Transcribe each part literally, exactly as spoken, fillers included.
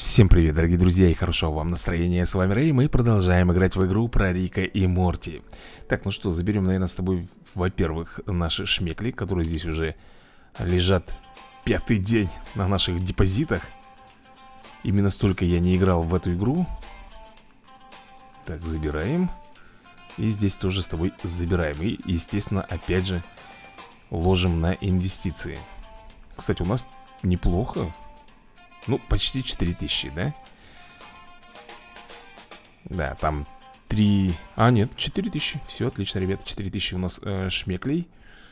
Всем привет, дорогие друзья, и хорошего вам настроения. С вами Рэй, мы продолжаем играть в игру про Рика и Морти. Так, ну что, заберем, наверное, с тобой, во-первых, наши шмекли, которые здесь уже лежат пятый день на наших депозитах. Именно столько я не играл в эту игру. Так, забираем. И здесь тоже с тобой забираем. И, естественно, опять же, ложим на инвестиции. Кстати, у нас неплохо. Ну, почти четыре тысячи, да? Да, там три... А, нет, четыре тысячи. Все, отлично, ребята, четыре тысячи у нас э, шмеклей.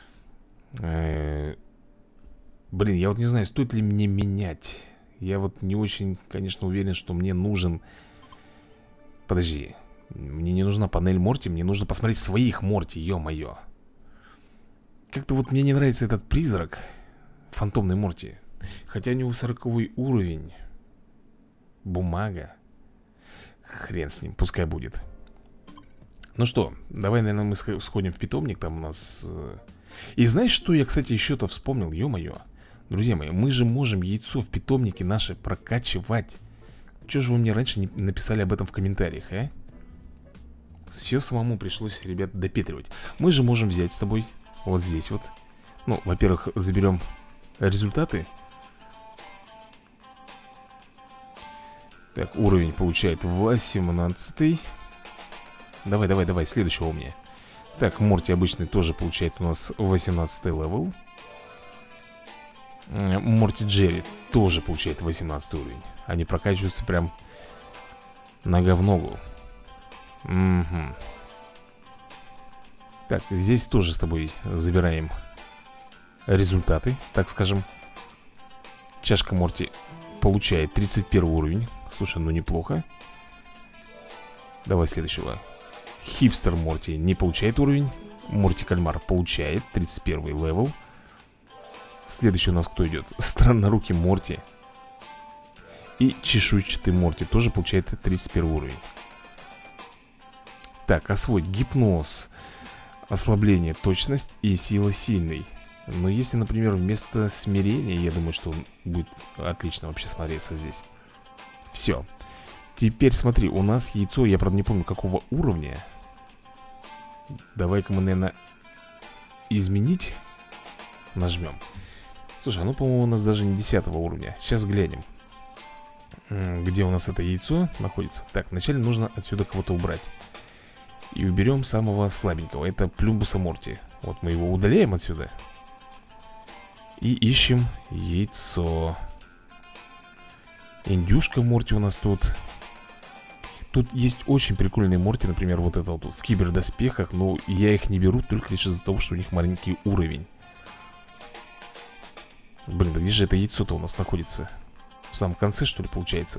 э, Блин, я вот не знаю, стоит ли мне менять. Я вот не очень, конечно, уверен, что мне нужен... Подожди. Мне не нужна панель Морти, мне нужно посмотреть своих Морти, ё-моё. Как-то вот мне не нравится этот призрак. Фантомный Морти. Хотя у него сороковой уровень. Бумага. Хрен с ним, пускай будет. Ну что, давай, наверное, мы сходим в питомник. Там у нас... И знаешь, что я, кстати, еще-то вспомнил? Ё-моё. Друзья мои, мы же можем яйцо в питомнике наше прокачивать. Чего же вы мне раньше не написали об этом в комментариях, а? Все самому пришлось, ребят, допетривать. Мы же можем взять с тобой вот здесь вот. Ну, во-первых, заберем результаты. Так, уровень получает восемнадцатый. Давай, давай, давай, следующего у меня. Так, Морти обычный тоже получает у нас восемнадцатый левел. Морти Джерри тоже получает восемнадцатый уровень. Они прокачиваются прям нога в ногу. Угу. Так, здесь тоже с тобой забираем результаты, так скажем. Чашка Морти получает тридцать первый уровень. Слушай, ну неплохо. Давай следующего. Хипстер Морти не получает уровень. Морти Кальмар получает тридцать первый левел. Следующий у нас кто идет? Страннорукий Морти. И чешуйчатый Морти тоже получает тридцать первый уровень. Так, освоить гипноз, ослабление, точность и сила сильный. Но если, например, вместо смирения, я думаю, что он будет отлично вообще смотреться здесь. Все. Теперь смотри, у нас яйцо, я, правда, не помню, какого уровня. Давай-ка мы, наверное, изменить нажмем. Слушай, оно, по-моему, у нас даже не десятого уровня. Сейчас глянем, где у нас это яйцо находится. Так, вначале нужно отсюда кого-то убрать. И уберем самого слабенького. Это Плюмбуса Морти. Вот мы его удаляем отсюда. И ищем яйцо. Индюшка Морти у нас тут. Тут есть очень прикольные Морти. Например, вот это вот в кибердоспехах. Но я их не беру только лишь из-за того, что у них маленький уровень. Блин, да где же это яйцо-то у нас находится? В самом конце, что ли, получается?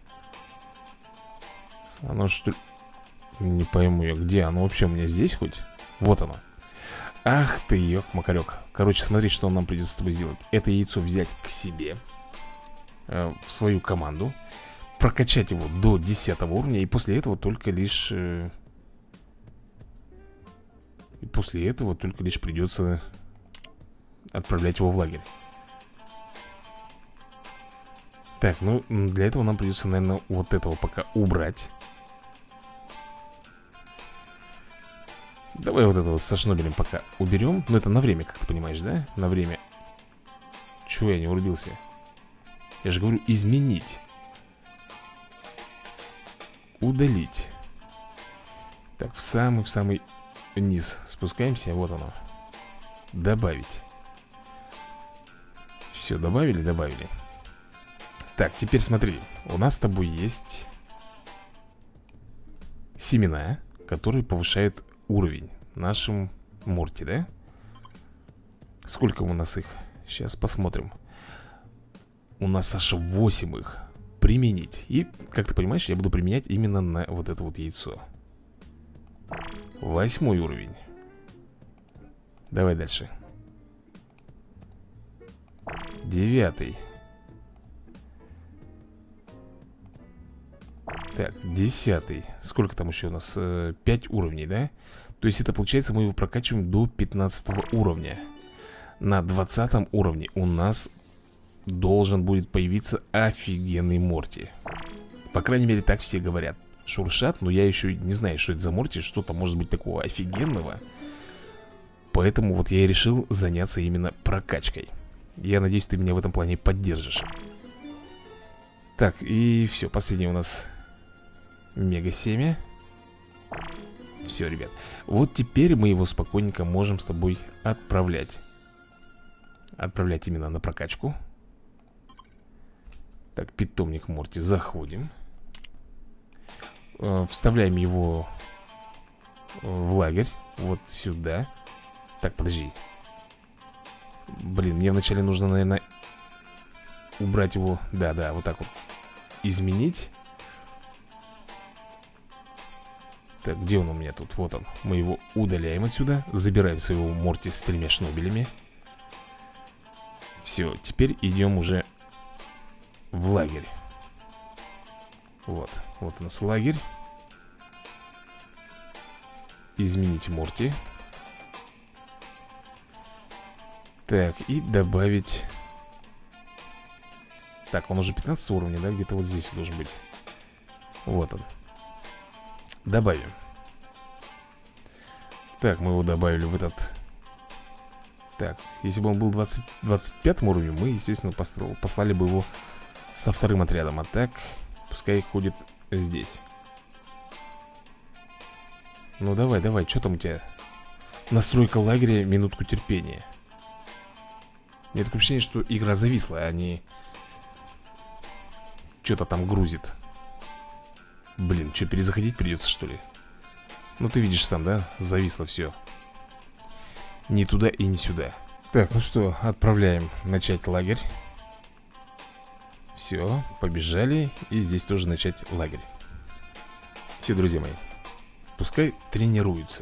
Оно что ли... Не пойму я, где оно вообще у меня здесь хоть? Вот оно. Ах ты, ёк-макарёк. Короче, смотри, что нам придется с тобой сделать. Это яйцо взять к себе, э, в свою команду, прокачать его до десятого уровня. И после этого только лишь э, И после этого только лишь придется отправлять его в лагерь. Так, ну для этого нам придется, наверное, вот этого пока убрать. Давай вот этого со шнобелем пока уберем. Ну это на время, как ты понимаешь, да? На время. Чего я не урубился? Я же говорю, изменить. Удалить. Так, в самый, в самый низ спускаемся. Вот оно. Добавить. Все, добавили, добавили. Так, теперь смотри. У нас с тобой есть семена, которые повышают уровень нашим Морти, да? Сколько у нас их? Сейчас посмотрим. У нас аж восемь их. Применить. И, как ты понимаешь, я буду применять именно на вот это вот яйцо. Восьмой уровень. Давай дальше. Девятый. Так, десятый. Сколько там еще у нас? Э, пять уровней, да? То есть это получается, мы его прокачиваем до пятнадцатого уровня. На двадцатом уровне у нас должен будет появиться офигенный Морти. По крайней мере, так все говорят. Шуршат, но я еще не знаю, что это за Морти. Что-то может быть такого офигенного. Поэтому вот я и решил заняться именно прокачкой. Я надеюсь, ты меня в этом плане поддержишь. Так, и все, последнее у нас мега-семя. Все, ребят. Вот теперь мы его спокойненько можем с тобой отправлять. Отправлять именно на прокачку. Так, питомник Морти, заходим. э, Вставляем его в лагерь. Вот сюда. Так, подожди. Блин, мне вначале нужно, наверное, убрать его. Да, да, вот так вот. Изменить. Так, где он у меня тут? Вот он. Мы его удаляем отсюда. Забираем своего Морти с тремя шнобелями. Все, теперь идем уже в лагерь. Вот, вот у нас лагерь. Изменить Морти. Так, и добавить. Так, он уже пятнадцать уровня, да? Где-то вот здесь должен быть. Вот он. Добавим. Так, мы его добавили в этот. Так, если бы он был двадцать, двадцать пятым уровнем, мы, естественно, послали, послали бы его со вторым отрядом. А так, пускай ходит здесь. Ну давай, давай, что там у тебя? Настройка лагеря, минутку терпения. Мне такое ощущение, что игра зависла, а не что-то там грузит. Блин, что, перезаходить придется, что ли? Ну ты видишь сам, да? Зависло все. Ни туда и ни сюда. Так, ну что, отправляем начать лагерь. Все, побежали. И здесь тоже начать лагерь. Все, друзья мои, пускай тренируются.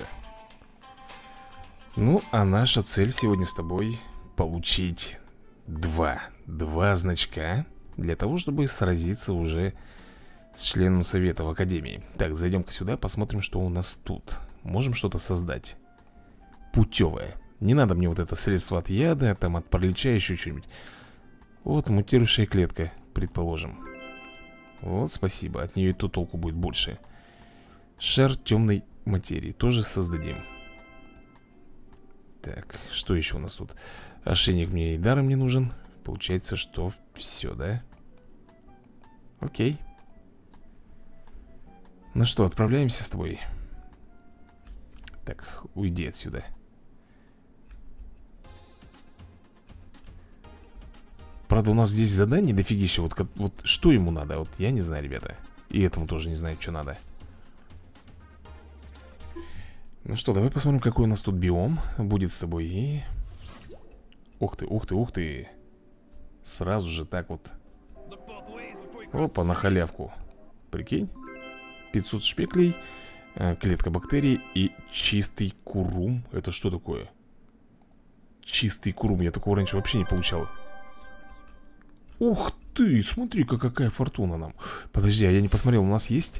Ну, а наша цель сегодня с тобой получить два Два значка для того, чтобы сразиться уже с членом совета в академии. Так, зайдем-ка сюда, посмотрим, что у нас тут. Можем что-то создать путевое. Не надо мне вот это средство от яда, там от паралича, еще что-нибудь. Вот мутирующая клетка, предположим. Вот, спасибо, от нее и то толку будет больше. Шар темной материи тоже создадим. Так, что еще у нас тут? Ошейник мне и даром не нужен. Получается, что все, да? Окей. Ну что, отправляемся с тобой. Так, уйди отсюда. Правда, у нас здесь задание дофигища. Вот, вот что ему надо? Вот я не знаю, ребята. И этому тоже не знаю, что надо. Ну что, давай посмотрим, какой у нас тут биом будет с тобой. И... Ух ты, ух ты, ух ты. Сразу же так вот. Опа, на халявку. Прикинь. пятьсот шпеклей, клетка бактерий и чистый курум. Это что такое? Чистый курум. Я такого раньше вообще не получал. Ух ты, смотри-ка, какая фортуна нам. Подожди, а я не посмотрел, у нас есть?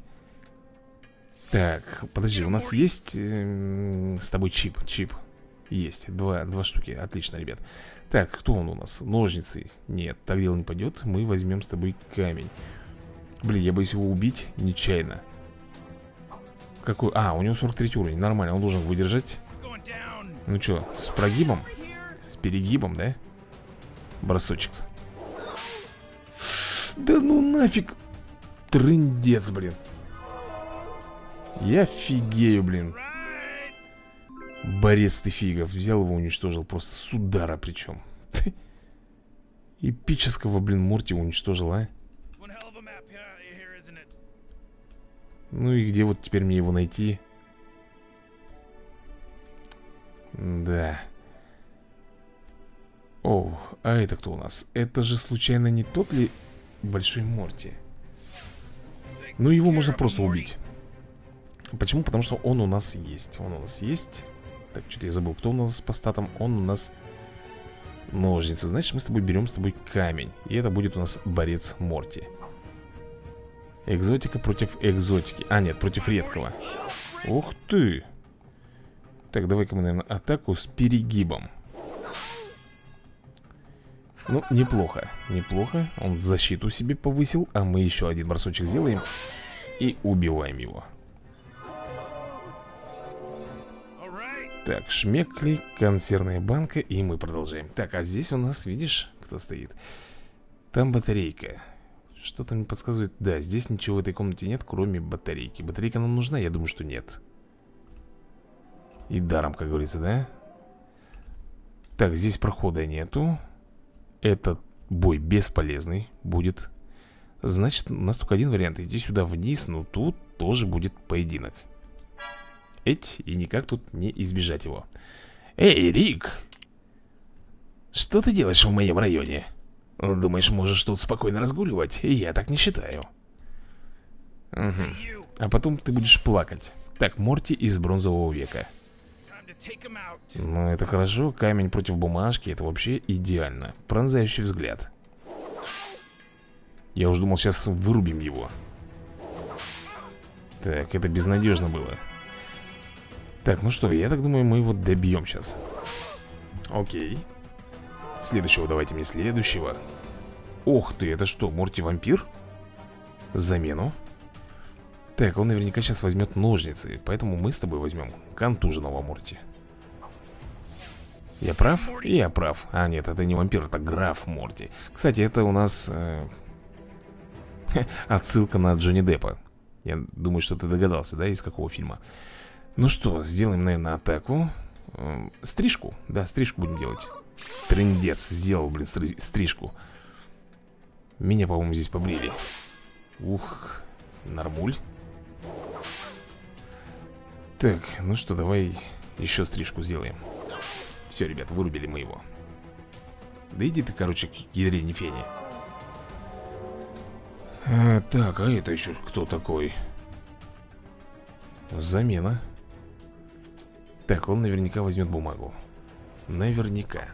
Так, подожди, у нас есть э, с тобой чип, чип. Есть, два, два штуки, отлично, ребят. Так, кто он у нас? Ножницы. Нет, так дело не пойдет. Мы возьмем с тобой камень. Блин, я боюсь его убить нечаянно. Какой? А, у него сорок третий уровень, нормально, он должен выдержать. Ну что, с прогибом? С перегибом, да? Бросочек. Да ну нафиг. Трындец, блин. Я офигею, блин. Борец ты фигов. Взял его, уничтожил просто с удара причем. Эпического, блин, Морти уничтожил, а? Ну и где вот теперь мне его найти? Да. О, а это кто у нас? Это же случайно не тот ли большой Морти? Ну его можно просто убить. Почему? Потому что он у нас есть. Он у нас есть. Так, что-то я забыл, кто у нас по статам. Он у нас ножницы. Значит, мы с тобой берем с тобой камень. И это будет у нас борец Морти. Экзотика против экзотики. А, нет, против редкого. Ух ты. Так, давай-ка мы, наверное, атаку с перегибом. Ну, неплохо, неплохо. Он защиту себе повысил, а мы еще один бросочек сделаем и убиваем его. Так, шмекли, консервная банка, и мы продолжаем. Так, а здесь у нас, видишь, кто стоит? Там батарейка. Что-то мне подсказывает. Да, здесь ничего в этой комнате нет, кроме батарейки. Батарейка нам нужна? Я думаю, что нет. И даром, как говорится, да? Так, здесь прохода нету. Этот бой бесполезный будет. Значит, у нас только один вариант. Идти сюда вниз, но тут тоже будет поединок. Эть, и никак тут не избежать его. Эй, Рик! Что ты делаешь в моем районе? Думаешь, можешь тут спокойно разгуливать? Я так не считаю. Угу. А потом ты будешь плакать. Так, Морти из бронзового века. Ну, это хорошо. Камень против бумажки. Это вообще идеально. Пронзающий взгляд. Я уже думал, сейчас вырубим его. Так, это безнадежно было. Так, ну что, я так думаю, мы его добьем сейчас. Окей. Следующего давайте мне, следующего. Ох ты, это что, Морти вампир? Замену. Так, он наверняка сейчас возьмет ножницы. Поэтому мы с тобой возьмем контуженного Морти. Я прав? Я прав. А нет, это не вампир, это граф Морти. Кстати, это у нас э... отсылка на Джонни Деппа. Я думаю, что ты догадался, да, из какого фильма. Ну что, сделаем, наверное, атаку. э, Стрижку, да, стрижку будем делать. Трындец, сделал, блин, стри стрижку. Меня, по-моему, здесь побрили. Ух, нормуль. Так, ну что, давай еще стрижку сделаем. Все, ребят, вырубили мы его. Да иди ты, короче, к ядрене фени. а, Так, а это еще кто такой? Замена. Так, он наверняка возьмет бумагу. Наверняка.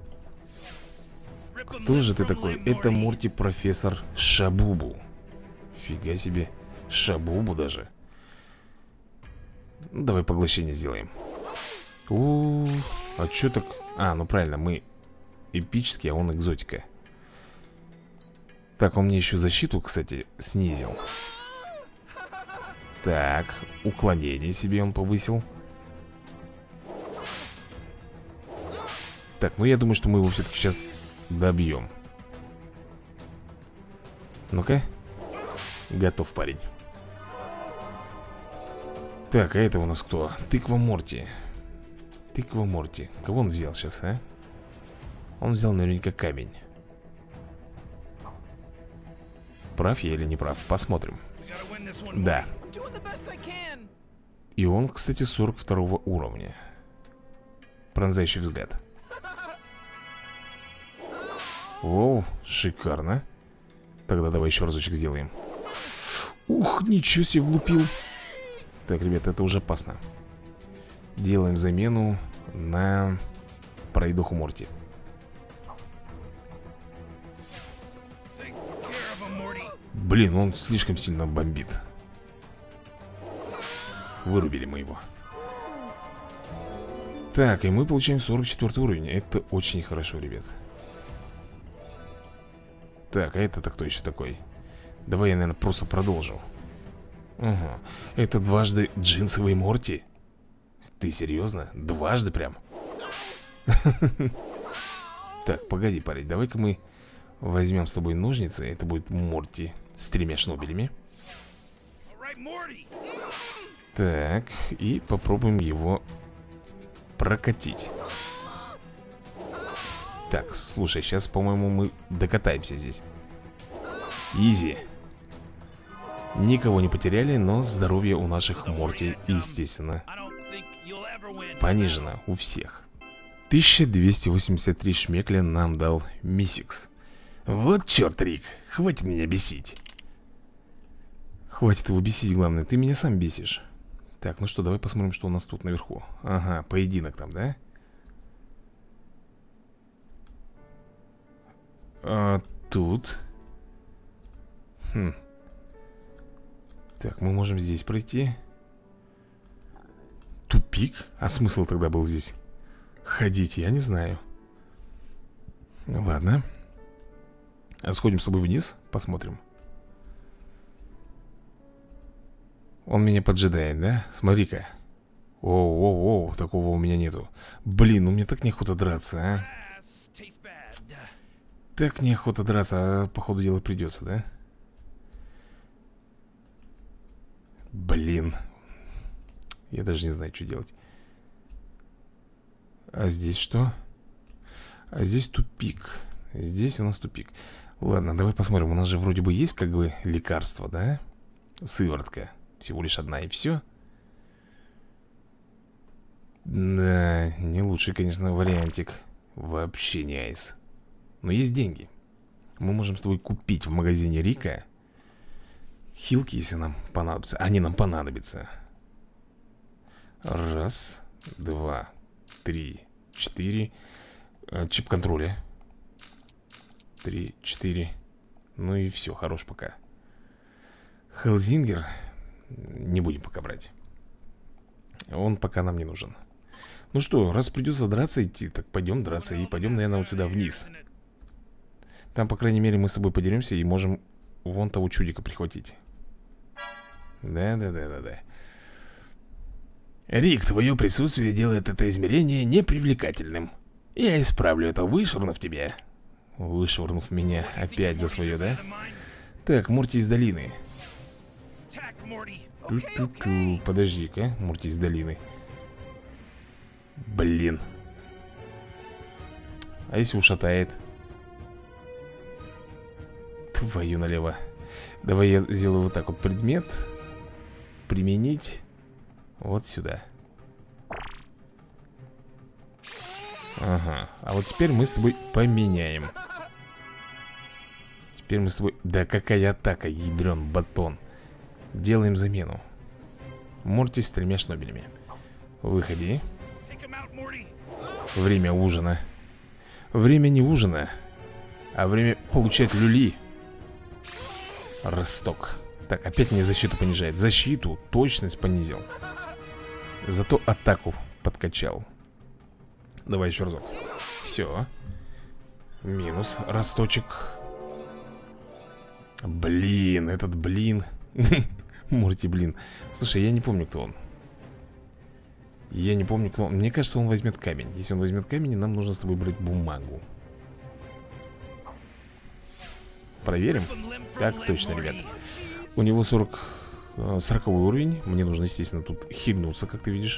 Кто же ты такой? Это Морти профессор Шабубу. Фига себе. Шабубу даже. Ну, давай поглощение сделаем. У, а чё так? А, ну правильно, мы эпический, а он экзотика. Так, он мне еще защиту, кстати, снизил. Так, уклонение себе он повысил. Так, ну я думаю, что мы его все-таки сейчас добьем. Ну-ка. Готов, парень. Так, а это у нас кто? Тыква Морти. Тыква Морти. Кого он взял сейчас, а? Он взял наверняка камень. Прав я или не прав? Посмотрим. Да. И он, кстати, сорок второго уровня. Пронзающий взгляд. Оу, шикарно. Тогда давай еще разочек сделаем. Ух, ничего себе влупил. Так, ребята, это уже опасно. Делаем замену на пройдоху Морти. Блин, он слишком сильно бомбит. Вырубили мы его. Так, и мы получаем сорок четвёртый уровень. Это очень хорошо, ребят. Так, а это-то кто еще такой? Давай я, наверное, просто продолжу. Угу. Это дважды джинсовый Морти? Ты серьезно? Дважды прям? Так, погоди, парень, давай-ка мы возьмем с тобой ножницы. Это будет Морти с тремя шнобелями. Так, и попробуем его прокатить. Так, слушай, сейчас, по-моему, мы докатаемся здесь. Изи. Никого не потеряли, но здоровье у наших Морти, естественно, понижено у всех. тысяча двести восемьдесят три шмекля нам дал Мисикс. Вот черт, Рик, хватит меня бесить. Хватит его бесить, главное, ты меня сам бесишь. Так, ну что, давай посмотрим, что у нас тут наверху. Ага, поединок там, да? А тут... Хм. Так, мы можем здесь пройти. Тупик? А смысл тогда был здесь ходить? Я не знаю. Ладно. Сходим с тобой вниз, посмотрим. Он меня поджидает, да? Смотри-ка. Оу-оу-оу, такого у меня нету. Блин, ну мне так неохота драться, а. Так неохота драться, а по ходу дела придется, да? Блин. Я даже не знаю, что делать. А здесь что? А здесь тупик. Здесь у нас тупик. Ладно, давай посмотрим. У нас же вроде бы есть как бы лекарство, да? Сыворотка. Всего лишь одна и все. Да, не лучший, конечно, вариантик. Вообще не айс. Но есть деньги. Мы можем с тобой купить в магазине Рика хилки, если нам понадобятся. Они нам понадобятся. Раз, два, три, четыре. Чип контроля. Три, четыре. Ну и все, хорош пока. Хелзингер не будем пока брать. Он пока нам не нужен. Ну что, раз придется драться идти, так пойдем драться. И пойдем, наверное, вот сюда вниз. Там, по крайней мере, мы с тобой подеремся и можем вон того чудика прихватить. Да-да-да-да-да. Рик, твое присутствие делает это измерение непривлекательным. Я исправлю это, вышвырнув тебя. Вышвырнув меня опять за свое, да? Так, Морти из долины. Ту-ту-ту. Подожди-ка, Морти из долины. Блин. А если ушатает? Твою налево. Давай я сделаю вот так вот предмет. Применить. Вот сюда. Ага, а вот теперь мы с тобой поменяем. Теперь мы с тобой... Да какая атака, ядрен батон. Делаем замену. Морти с тремя шнобелями. Выходи. Время ужина. Время не ужина, а время получать люли. Росток. Так, опять мне защиту понижает. Защиту, точность понизил. Зато атаку подкачал. Давай еще разок. Все. Минус росточек. Блин, этот блин. Морти, блин. Слушай, я не помню, кто он. Я не помню, кто он. Мне кажется, он возьмет камень. Если он возьмет камень, нам нужно с тобой брать бумагу. Проверим. Так, точно, ребят. У него сорок, сороковой уровень. Мне нужно, естественно, тут хильнуться, как ты видишь.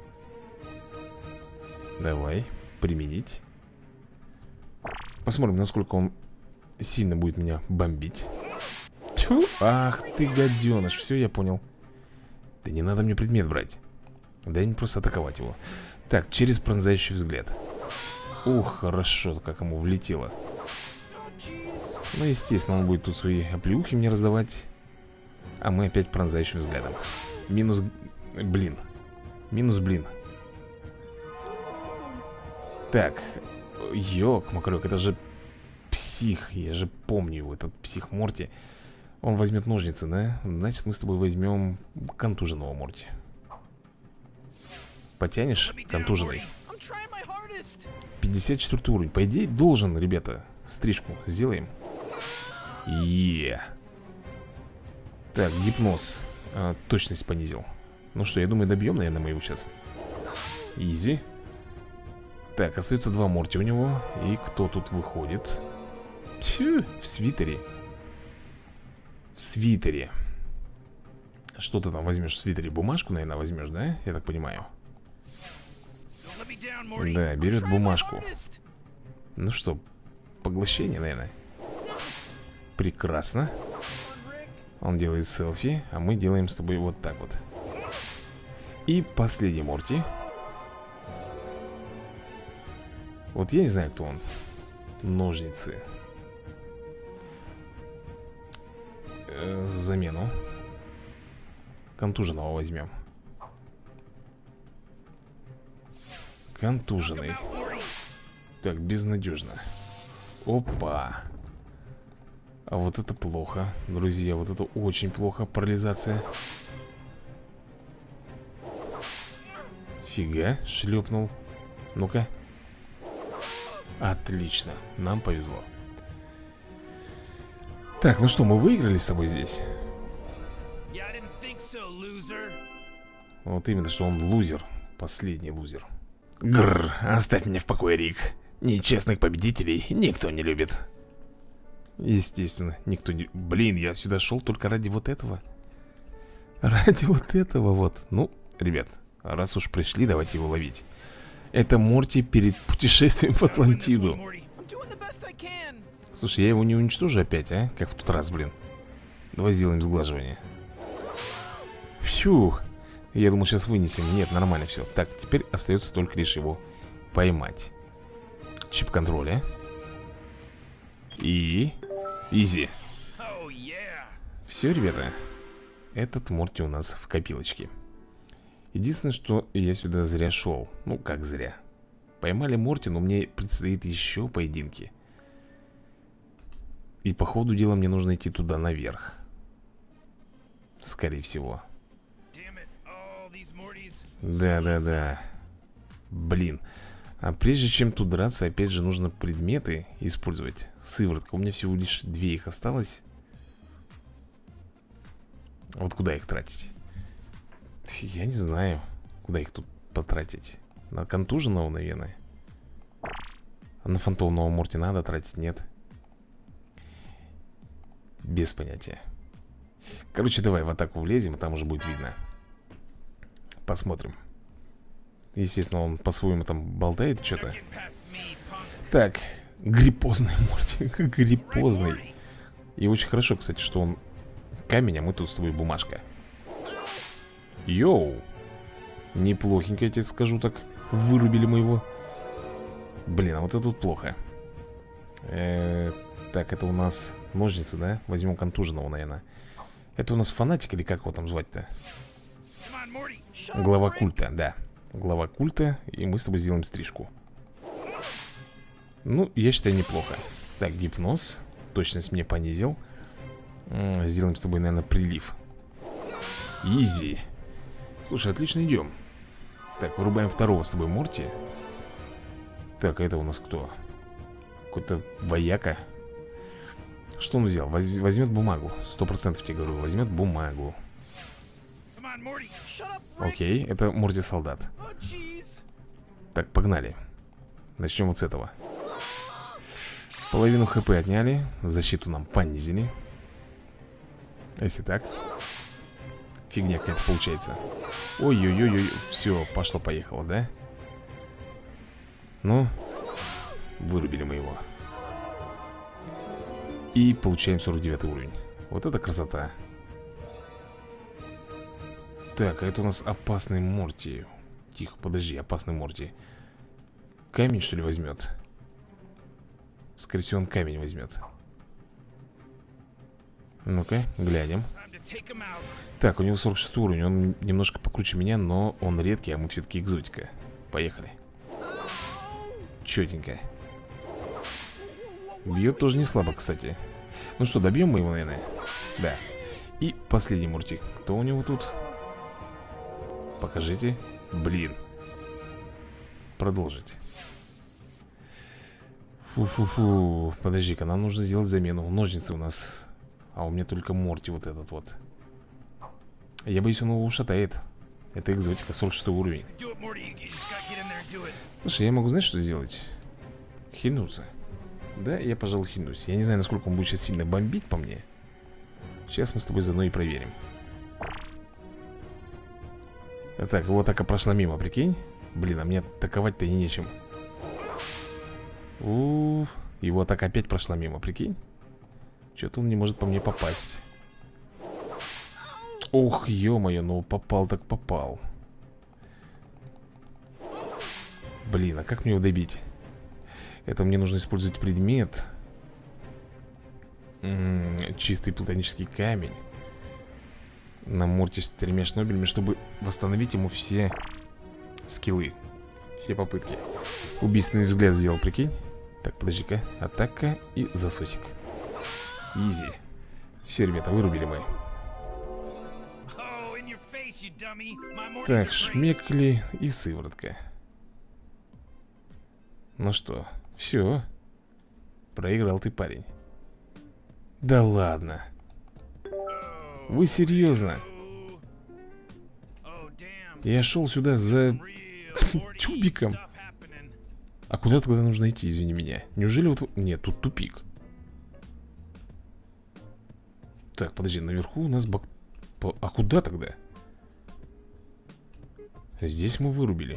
Давай, применить. Посмотрим, насколько он сильно будет меня бомбить. Тьфу, ах ты гаденыш. Все, я понял. Да не надо мне предмет брать. Дай мне просто атаковать его. Так, через пронзающий взгляд. Ух, хорошо, как ему влетело. Ну, естественно, он будет тут свои оплеухи мне раздавать. А мы опять пронзающим взглядом. Минус, блин. Минус, блин. Так, ёк, макарёк, это же псих. Я же помню его, этот псих Морти. Он возьмет ножницы, да? Значит, мы с тобой возьмем контуженного Морти. Потянешь контуженный? пятьдесят четвёртый уровень. По идее, должен, ребята. Стрижку сделаем. Е. Так, гипноз. а, Точность понизил. Ну что, я думаю, добьем, наверное, мы его сейчас. Изи. Так, остается два Морти у него. И кто тут выходит? Тьфу, в свитере. В свитере. Что ты там возьмешь в свитере? Бумажку, наверное, возьмешь, да? Я так понимаю. Да, берет бумажку. Ну что, поглощение, наверное. Прекрасно. Он делает селфи, а мы делаем с тобой вот так вот. И последний Морти. Вот я не знаю, кто он. Ножницы. э, Замену. Контуженного возьмем. Контуженный. Так, безнадежно. Опа. А вот это плохо, друзья. Вот это очень плохо. Парализация. Фига, шлепнул. Ну-ка. Отлично, нам повезло. Так, ну что, мы выиграли с тобой здесь? Вот именно, что он лузер. Последний лузер. Гррр, оставь меня в покое, Рик. Нечестных победителей никто не любит. Естественно, никто не... Блин, я сюда шел только ради вот этого. Ради вот этого вот. Ну, ребят, раз уж пришли, давайте его ловить. Это Морти перед путешествием в Атлантиду. Слушай, я его не уничтожу опять, а? Как в тот раз, блин. Давай сделаем сглаживание. Фью. Я думал, сейчас вынесем. Нет, нормально все. Так, теперь остается только лишь его поймать. Чип контроля. И... Изи. Все, ребята. Этот Морти у нас в копилочке. Единственное, что я сюда зря шел. Ну, как зря. Поймали Морти, но мне предстоит еще поединки. И по ходу дела мне нужно идти туда наверх. Скорее всего. Да-да-да. Блин. А прежде чем тут драться, опять же, нужно предметы использовать. Сыворотка. У меня всего лишь две их осталось. Вот куда их тратить? Я не знаю, куда их тут потратить. На контуженного, наверное. А на фантомного Морти надо тратить? Нет. Без понятия. Короче, давай в атаку влезем, там уже будет видно. Посмотрим. Естественно, он по-своему там болтает что-то. Так, гриппозный Морти. Гриппозный. И очень хорошо, кстати, что он камень, а мы тут с тобой бумажка. Йоу. Неплохенько, я тебе скажу так. Вырубили мы его. Блин, а вот это вот плохо. э, Так, это у нас ножницы, да? Возьмем контуженного, наверное. Это у нас фанатик или как его там звать-то? Глава культа, да. Глава культа. И мы с тобой сделаем стрижку. Ну, я считаю, неплохо. Так, гипноз. Точность мне понизил. Сделаем с тобой, наверное, прилив. Изи. Слушай, отлично идем. Так, вырубаем второго с тобой Морти. Так, а это у нас кто? Какой-то вояка. Что он взял? Воз возьмет бумагу. Сто процентов тебе говорю, возьмет бумагу. Окей, это Морти солдат. Так, погнали. Начнем вот с этого. Половину хп отняли. Защиту нам понизили. Если так. Фигня какая-то получается. Ой-ой-ой-ой. Все, пошло-поехало, да? Ну, вырубили мы его. И получаем сорок девятый уровень. Вот это красота. Так, а это у нас опасный Морти. Тихо, подожди, опасный Морти. Камень, что ли, возьмет? Скорее всего, он камень возьмет. Ну-ка, глянем. Так, у него сорок шестой уровень. Он немножко покруче меня, но он редкий, а мы все-таки экзотика. Поехали. Четенько. Бьет тоже не слабо, кстати. Ну что, добьем мы его, наверное? Да. И последний Морти. Кто у него тут? Покажите. Блин. Продолжить. Фу-фу-фу. Подожди-ка, нам нужно сделать замену. Ножницы у нас. А у меня только Морти вот этот вот. Я боюсь, он его ушатает. Это экзотика, сорок шестой уровень. Слушай, я могу, знаешь, что сделать? Хильнуться. Да, я, пожалуй, хильнусь. Я не знаю, насколько он будет сейчас сильно бомбить по мне. Сейчас мы с тобой заодно и проверим. Так, его атака прошла мимо, прикинь. Блин, а мне атаковать-то и нечем. Уф, его атака опять прошла мимо, прикинь. Что-то он не может по мне попасть. Ох, ё-моё, ну попал так попал. Блин, а как мне его добить? Это мне нужно использовать предмет. М-м, чистый плутонический камень. На Морти с тремя шнобелями, чтобы восстановить ему все скиллы. Все попытки. Убийственный взгляд сделал, прикинь. Так, подожди-ка. Атака и засосик. Изи. Все, ребята, вырубили мы. Так, шмекли и сыворотка. Ну что, все. Проиграл ты, парень. Да ладно. Вы серьезно? Я шел сюда за тюбиком. А куда тогда нужно идти, извини меня? Неужели вот... Нет, тут тупик. Так, подожди, наверху у нас бак... А куда тогда? Здесь мы вырубили.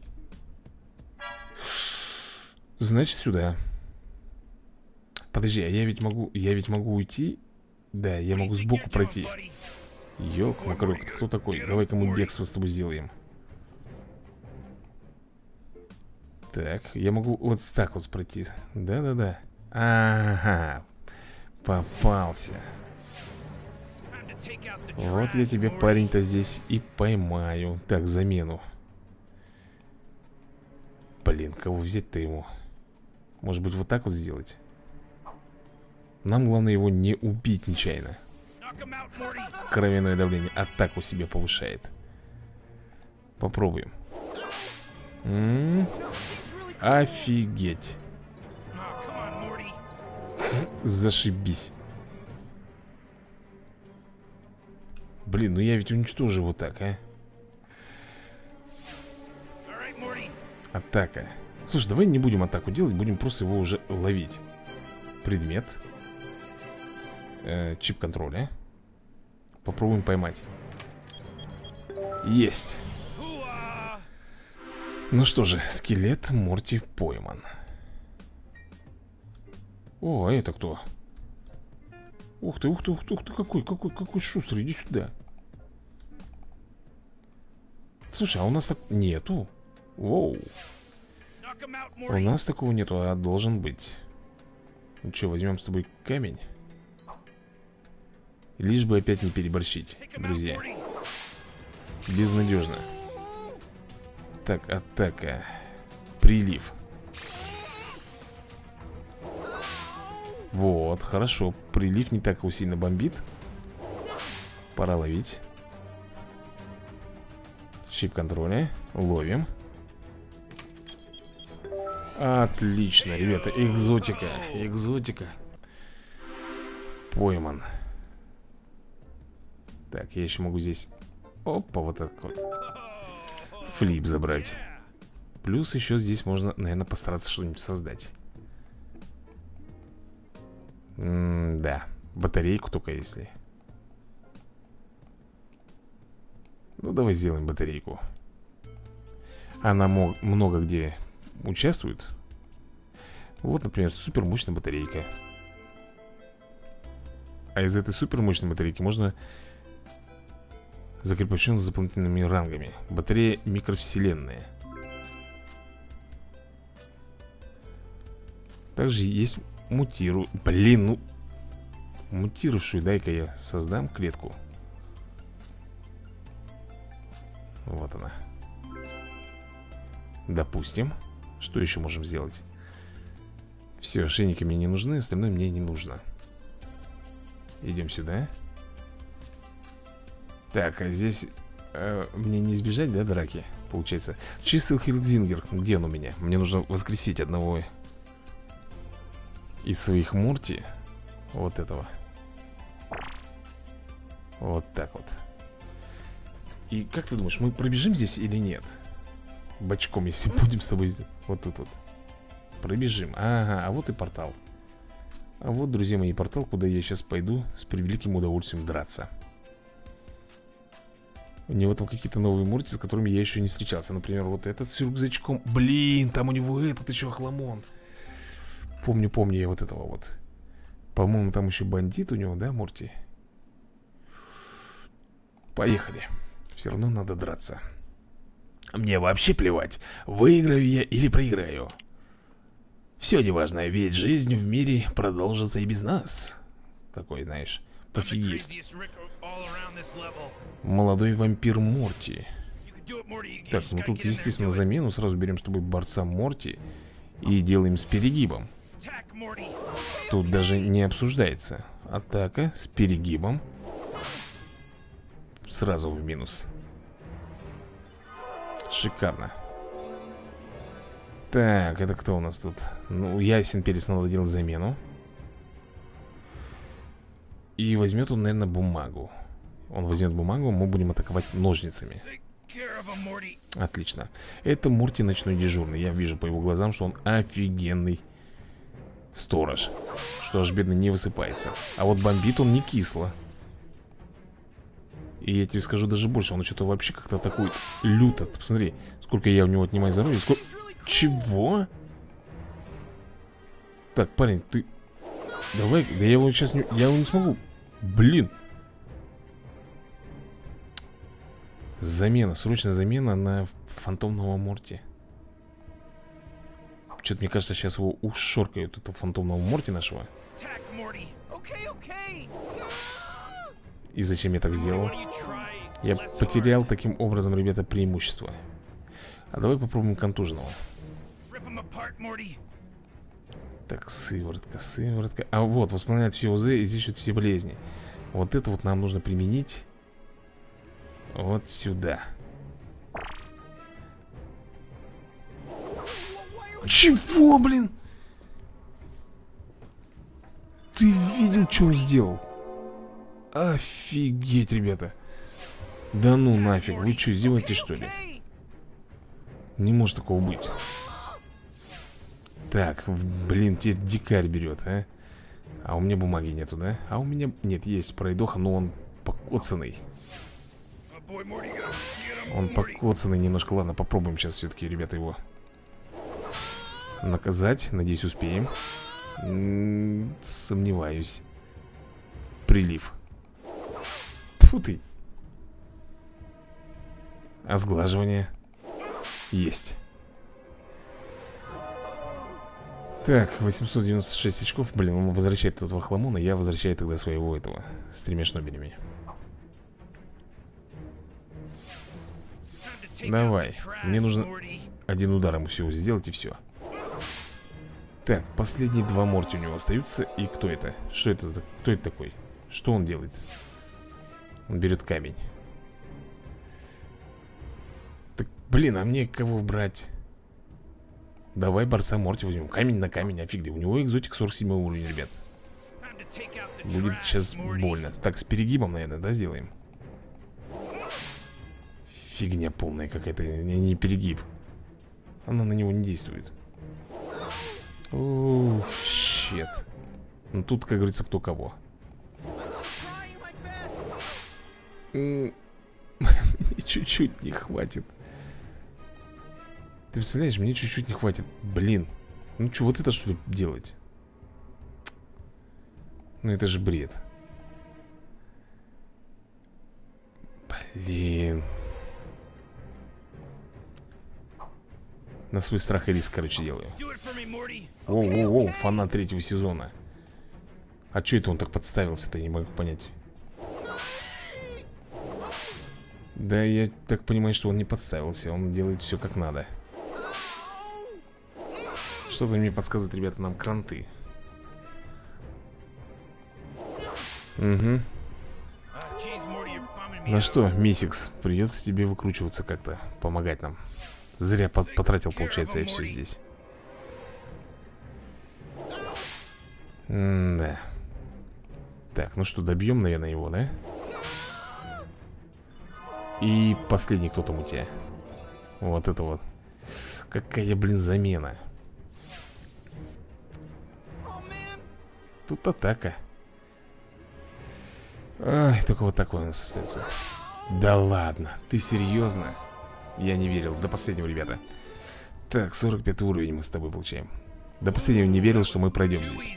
Значит, сюда. Подожди, а я ведь могу... Я ведь могу уйти? Да, я могу сбоку пройти. Ёк-макарёк, ты кто такой? Давай-ка мы бегство с тобой сделаем. Так, я могу вот так вот пройти. Да-да-да. Ага. Попался. Вот я тебе, парень-то, здесь и поймаю. Так, замену. Блин, кого взять-то ему? Может быть, вот так вот сделать? Нам главное его не убить нечаянно. Кровяное давление атаку себе повышает. Попробуем. М-м-м. Офигеть. Зашибись. Блин, ну я ведь уничтожу вот так, а. Атака. Слушай, давай не будем атаку делать, будем просто его уже ловить. Предмет. э, Чип контроля. Попробуем поймать. Есть. Ну что же, скелет Морти пойман. О, а это кто? Ух ты, ух ты, ух ты, ух ты, какой, какой, какой шустрый, иди сюда. Слушай, а у нас так нету. Воу. У нас такого нету, а должен быть. Ну что, возьмем с тобой камень. Лишь бы опять не переборщить, друзья. Безнадежно. Так, атака. Прилив. Вот, хорошо. Прилив не так его сильно бомбит. Пора ловить. Чип контроля. Ловим. Отлично, ребята. Экзотика. Экзотика. Пойман. Так, я еще могу здесь... Опа, вот так вот. Флип забрать. Плюс еще здесь можно, наверное, постараться что-нибудь создать. М-да. Батарейку только если. Ну, давай сделаем батарейку. Она много где участвует. Вот, например, супермощная батарейка. А из этой супермощной батарейки можно закрепощен с дополнительными рангами. Батарея микровселенная. Также есть мутиру... Блин, ну... Мутировавшую, дай-ка я создам клетку. Вот она. Допустим. Что еще можем сделать? Все, ошейники мне не нужны, остальное мне не нужно. Идем сюда. Так, а здесь э, мне не избежать, да, драки? Получается. Чистил Хилдзингер. Где он у меня? Мне нужно воскресить одного из своих Морти. Вот этого. Вот так вот. И как ты думаешь, мы пробежим здесь или нет? Бочком, если будем с тобой вот тут вот. Пробежим. Ага, а вот и портал. А вот, друзья мои, портал, куда я сейчас пойду с превеликим удовольствием драться. У него там какие-то новые Морти, с которыми я еще не встречался. Например, вот этот с рюкзачком. Блин, там у него этот еще охламон. Помню, помню я вот этого вот. По-моему, там еще бандит у него, да, Морти? Поехали. Все равно надо драться. Мне вообще плевать, выиграю я или проиграю. Все неважно, ведь жизнь в мире продолжится и без нас. Такой, знаешь, пофигист. Молодой вампир Морти. Так, ну тут, естественно, замену. Сразу берем с тобой борца Морти и делаем с перегибом. Тут даже не обсуждается. Атака с перегибом. Сразу в минус. Шикарно. Так, это кто у нас тут? Ну, ясен перец, надо делать замену. И возьмет он, наверное, бумагу. Он возьмет бумагу, мы будем атаковать ножницами. Отлично. Это Морти ночной дежурный. Я вижу по его глазам, что он офигенный сторож. Что аж бедный не высыпается. А вот бомбит он не кисло. И я тебе скажу даже больше. Он что-то вообще как-то атакует люто. Ты посмотри, сколько я у него отнимаю здоровья. Сколько... Чего? Так, парень, ты... Давай, да я его сейчас не... Я его не смогу. Блин. Замена, срочная замена на фантомного Морти. Что-то мне кажется, сейчас его ушоркают, этого фантомного Морти нашего. И зачем я так сделал? Я потерял таким образом, ребята, преимущество. А давай попробуем контуженного. Так, сыворотка, сыворотка. А вот, восполняет все ОЗ и здесь вот все болезни. Вот это вот нам нужно применить вот сюда. Чего, блин? Ты видел, что он сделал? Офигеть, ребята. Да ну нафиг, вы что, издеваетесь, что ли? Не может такого быть. Так, блин, теперь дикарь берет, а? А у меня бумаги нету, да? А у меня, нет, есть пройдоха, но он покоцанный. Он покоцанный немножко. Ладно, попробуем сейчас все-таки, ребята, его наказать. Надеюсь, успеем. М-м, сомневаюсь. Прилив. Тьфу ты. А сглаживание есть. Так, восемьсот девяносто шесть очков. Блин, он возвращает этого хламона. Я возвращаю тогда своего этого с тремя шнобелями. Давай, мне нужно один удар ему всего сделать и все. Так, последние два Морти у него остаются. И кто это? Что это? Кто это такой? Что он делает? Он берет камень. Так, блин, а мне кого брать? Давай борца Морти возьмем. Камень на камень, офигли. У него экзотик сорок семь уровень, ребят. Будет сейчас больно. Так, с перегибом, наверное, да, сделаем? Фигня полная какая-то, не, не перегиб. Она на него не действует. Оу, щет. Ну тут, как говорится, кто кого. Мне чуть-чуть не хватит. Ты представляешь, мне чуть-чуть не хватит. Блин. Ну что, вот это что ли делать? Ну это же бред. Блин. На свой страх и риск, короче, делаю. Оу-оу-оу, фанат третьего сезона. А что это он так подставился-то, я не могу понять. Да, я так понимаю, что он не подставился. Он делает все как надо. Что-то мне подсказывает, ребята, нам кранты. Угу. Ну что, Мисикс, придется тебе выкручиваться как-то, помогать нам. Зря потратил, получается, я все здесь. М-да. Так, ну что, добьем, наверное, его, да? И последний кто там у тебя? Вот это вот. Какая, блин, замена. Тут атака. Ай, только вот такой у нас остается. Да ладно, ты серьезно? Я не верил, до последнего, ребята. Так, сорок пятый уровень мы с тобой получаем. До последнего не верил, что мы пройдем здесь.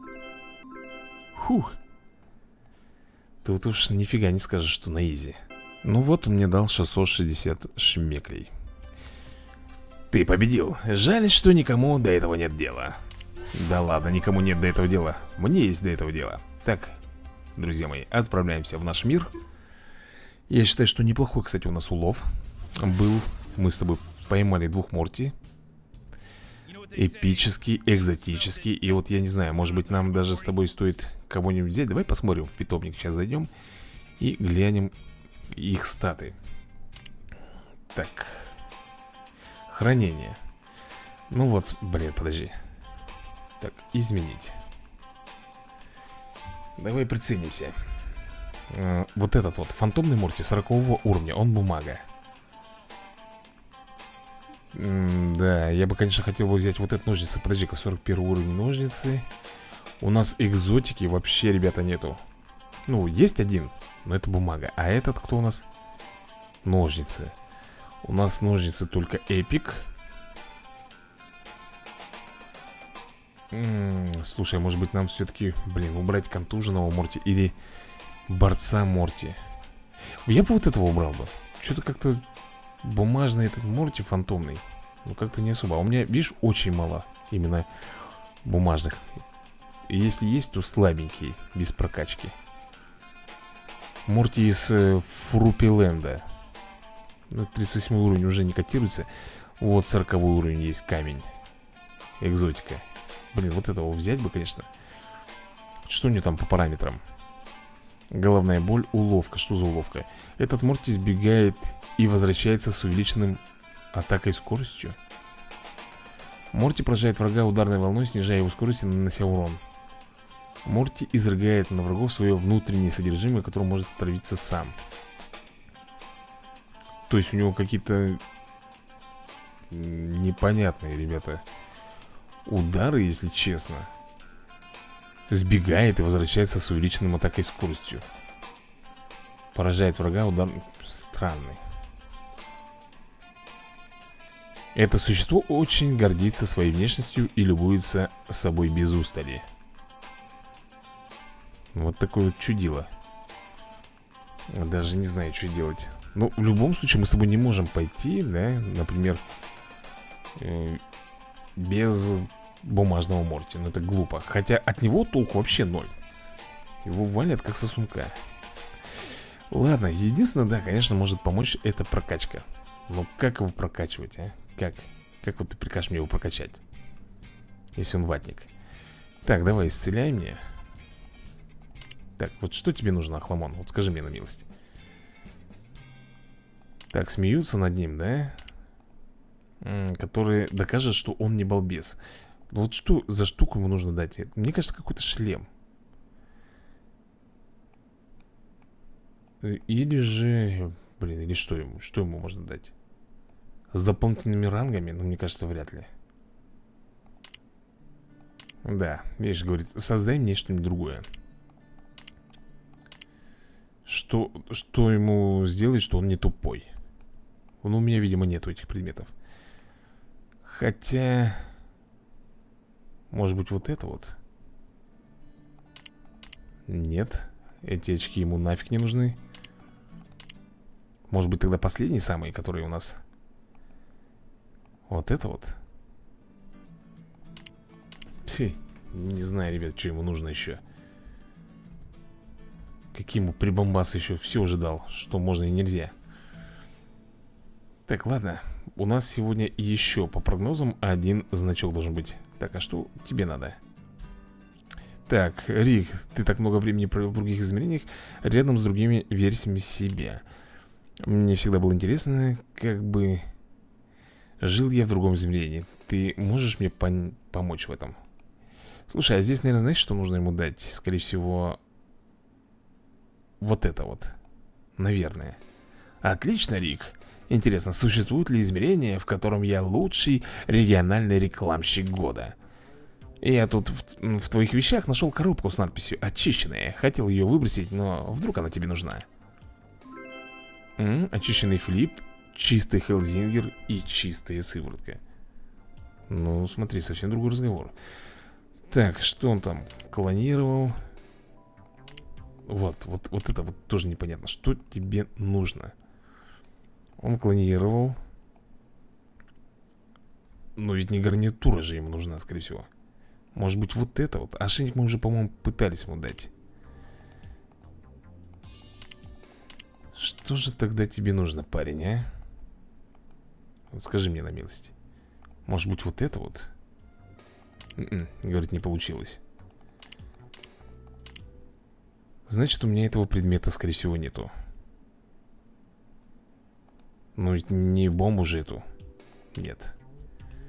Фух. Тут уж нифига не скажешь, что на изи. Ну вот, он мне дал шестьсот шестьдесят шмеклей. Ты победил. Жаль, что никому до этого нет дела. Да ладно, никому нет до этого дела. Мне есть до этого дела. Так, друзья мои, отправляемся в наш мир. Я считаю, что неплохой, кстати, у нас улов был. Мы с тобой поймали двух Морти. Эпический, экзотический. И вот я не знаю, может быть нам даже с тобой стоит кого-нибудь взять. Давай посмотрим в питомник, сейчас зайдем и глянем их статы. Так. Хранение. Ну вот, блин, подожди. Так, изменить. Давай приценимся. э, Вот этот вот фантомный Морти сорокового уровня. Он бумага. М, Да, я бы, конечно, хотел бы взять вот эту ножницы. Подожди-ка, сорок первый уровень ножницы. У нас экзотики вообще, ребята, нету. Ну, есть один, но это бумага. А этот кто у нас? Ножницы. У нас ножницы только эпик. М, Слушай, может быть нам все-таки, блин, убрать контуженного Морти или борца Морти? Я бы вот этого убрал бы. Что-то как-то бумажный этот Морти фантомный. Ну как-то не особо. А у меня, видишь, очень мало именно бумажных. И если есть, то слабенький, без прокачки. Морти из э, Фрупиленда. Ну, тридцать восьмой уровень уже не котируется. Вот сороковой уровень есть камень. Экзотика. Блин, вот этого взять бы, конечно. Что у него там по параметрам? Головная боль, уловка. Что за уловка? Этот Морти сбегает и возвращается с увеличенным атакой скоростью. Морти поражает врага ударной волной, снижая его скорость и нанося урон. Морти изрыгает на врагов свое внутреннее содержимое, которое может отравиться сам. То есть у него какие-то непонятные, ребята, удары, если честно. Сбегает и возвращается с увеличенным атакой скоростью. Поражает врага удар... Странный. Это существо очень гордится своей внешностью и любуется собой без устали. Вот такое вот чудило. Даже не знаю, что делать. Ну, в любом случае мы с тобой не можем пойти, да, например, э, без бумажного Морти. Ну, это глупо. Хотя от него толку вообще ноль. Его валят как сосунка. Ладно, единственное, да, конечно, может помочь это прокачка. Но как его прокачивать, а? Как? Как вот ты прикажешь мне его прокачать? Если он ватник. Так, давай, исцеляй мне. Так, вот что тебе нужно, Охламон? Вот скажи мне на милость. Так, смеются над ним, да? М, который докажет, что он не балбес. Вот что за штуку ему нужно дать? Мне кажется, какой-то шлем. Или же... Блин, или что ему? Что ему можно дать? С дополнительными рангами? Ну, мне кажется, вряд ли. Да, видишь, говорит, создай мне что-нибудь другое. Что, что ему сделать, что он не тупой? Ну, у меня, видимо, нету этих предметов. Хотя... Может быть, вот это вот? Нет. Эти очки ему нафиг не нужны. Может быть, тогда последний самый, который у нас... Вот это вот. Фи, не знаю, ребят, что ему нужно еще. Какие ему прибамбасы еще. Все уже дал, что можно и нельзя. Так, ладно. У нас сегодня еще по прогнозам один значок должен быть. Так, а что тебе надо? Так, Рик, ты так много времени провел в других измерениях, рядом с другими версиями себя. Мне всегда было интересно, как бы жил я в другом измерении. Ты можешь мне пон- помочь в этом? Слушай, а здесь, наверное, знаешь, что нужно ему дать? Скорее всего, вот это вот. Наверное. Отлично, Рик. Интересно, существует ли измерение, в котором я лучший региональный рекламщик года? Я тут в, в твоих вещах нашел коробку с надписью «Очищенная». Хотел ее выбросить, но вдруг она тебе нужна. М-м, очищенный флип, чистый хелзингер и чистая сыворотка. Ну, смотри, совсем другой разговор. Так, что он там клонировал? Вот, вот, вот это вот тоже непонятно. Что тебе нужно? Он клонировал. Но ведь не гарнитура же ему нужна, скорее всего. Может быть, вот это вот. Ошейник мы уже, по-моему, пытались ему дать. Что же тогда тебе нужно, парень, а? Вот скажи мне на милость. Может быть, вот это вот? Н-н, говорит, не получилось. Значит, у меня этого предмета, скорее всего, нету. Ну, ведь не бомбу же эту. Нет.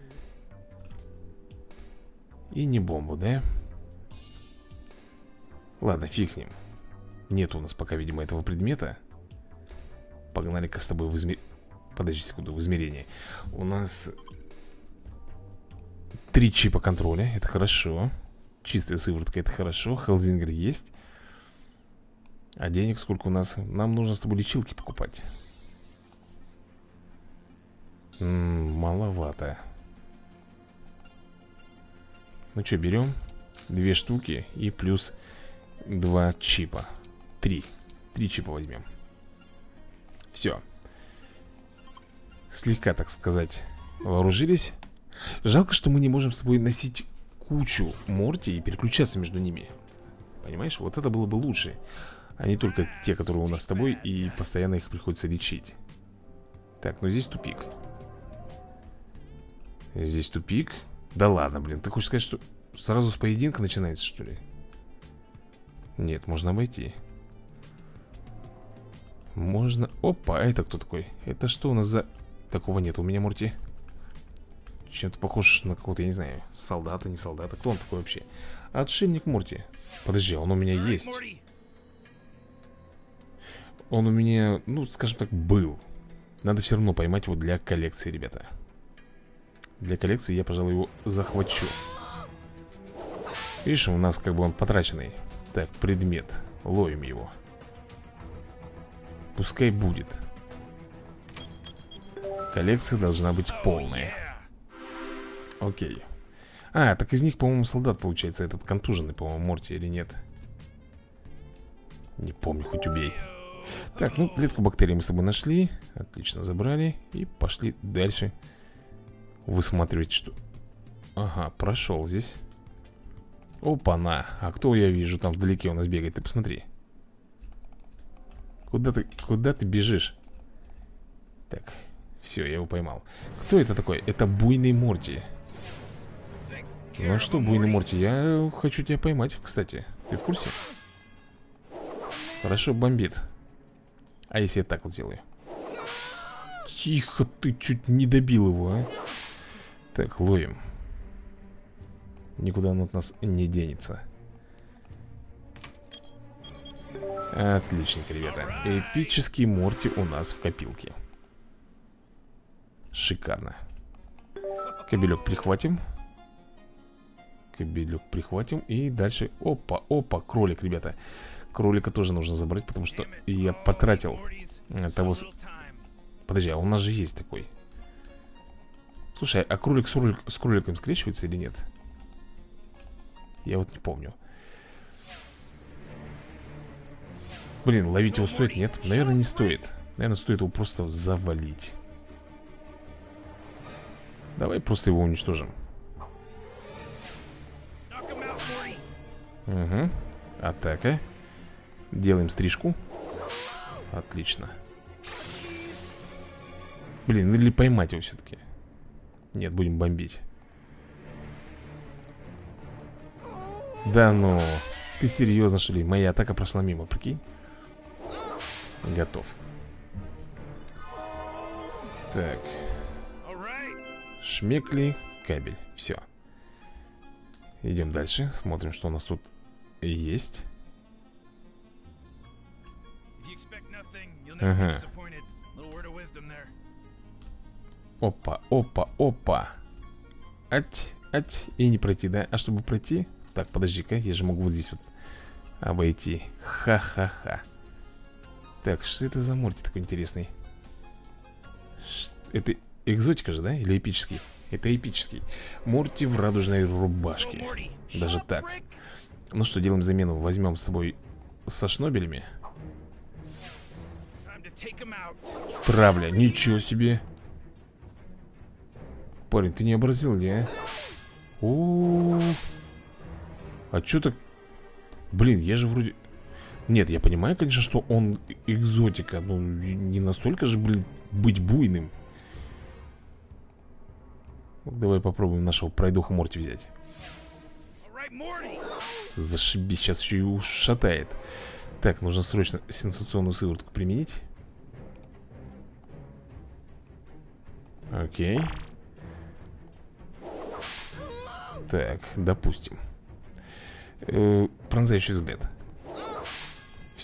И не бомбу, да? Ладно, фиг с ним. Нет у нас пока, видимо, этого предмета. Погнали-ка с тобой в измерение. Подожди секунду, в измерение. У нас три чипа контроля, это хорошо. Чистая сыворотка, это хорошо. Хелзингер есть. А денег сколько у нас? Нам нужно с тобой лечилки покупать. М-м, маловато. Ну что, берем две штуки и плюс два чипа. Три. Три чипа возьмем. Все. Слегка, так сказать, вооружились. Жалко, что мы не можем с тобой носить кучу Морти и переключаться между ними. Понимаешь, вот это было бы лучше. А не только те, которые у нас с тобой, и постоянно их приходится лечить. Так, ну здесь тупик. Здесь тупик. Да ладно, блин, ты хочешь сказать, что сразу с поединка начинается, что ли? Нет, можно обойти. Можно... Опа, а это кто такой? Это что у нас за... Такого нет у меня, Морти. Чем-то похож на какого-то, я не знаю, солдата, не солдата. Кто он такой вообще? Отшельник Морти. Подожди, он у меня есть. Он у меня, ну, скажем так, был. Надо все равно поймать его для коллекции, ребята. Для коллекции я, пожалуй, его захвачу. Видишь, у нас как бы он потраченный. Так, предмет. Ловим его. Пускай будет. Коллекция должна быть полная. Окей. А, так из них, по-моему, солдат получается. Этот контуженный, по-моему, Морти или нет? Не помню, хоть убей. Так, ну, клетку бактерий мы с тобой нашли. Отлично, забрали. И пошли дальше высматривать, что... Ага, прошел здесь. Опа-на. А кто я вижу там вдалеке у нас бегает? Ты посмотри. Куда ты, куда ты бежишь? Так, все, я его поймал. Кто это такой? Это буйный Морти. Ну что, буйный Морти, я хочу тебя поймать, кстати. Ты в курсе? Хорошо бомбит. А если я так вот сделаю? Тихо, ты чуть не добил его, а. Так, ловим. Никуда он от нас не денется. Отличненько, ребята. Эпический Морти у нас в копилке. Шикарно. Кабелек прихватим. Кабелек прихватим. И дальше, опа, опа, кролик, ребята. Кролика тоже нужно забрать, потому что я потратил того... Подожди, а у нас же есть такой. Слушай, а кролик с, кролик, с кроликом скрещивается или нет? Я вот не помню. Блин, ловить его стоит? Нет, наверное, не стоит. Наверное, стоит его просто завалить. Давай просто его уничтожим. Угу. Атака. Делаем стрижку. Отлично. Блин, или поймать его все-таки. Нет, будем бомбить. Да ну, ты серьезно, что ли? Моя атака прошла мимо, прикинь. Готов. Так. Шмекли, кабель, все. Идем дальше, смотрим, что у нас тут есть. Ага. Опа, опа, опа. Ать, ать, и не пройти, да? А чтобы пройти... Так, подожди-ка, я же могу вот здесь вот обойти. Ха-ха-ха. Так, что это за Морти такой интересный? Это экзотика же, да? Или эпический? Это эпический. Морти в радужной рубашке. Даже так. Ну что, делаем замену. Возьмем с тобой со шнобелями. Травля, ничего себе. Парень, ты не образил, не, а? О-о-о. А чё так? Блин, я же вроде... Нет, я понимаю, конечно, что он экзотика. Но не настолько же, блин, быть буйным. Давай попробуем нашего пройдоха Морти взять. Зашибись, сейчас еще и ушатает. Так, нужно срочно сенсационную сыворотку применить. Окей. Так, допустим. э, Пронзающий взгляд.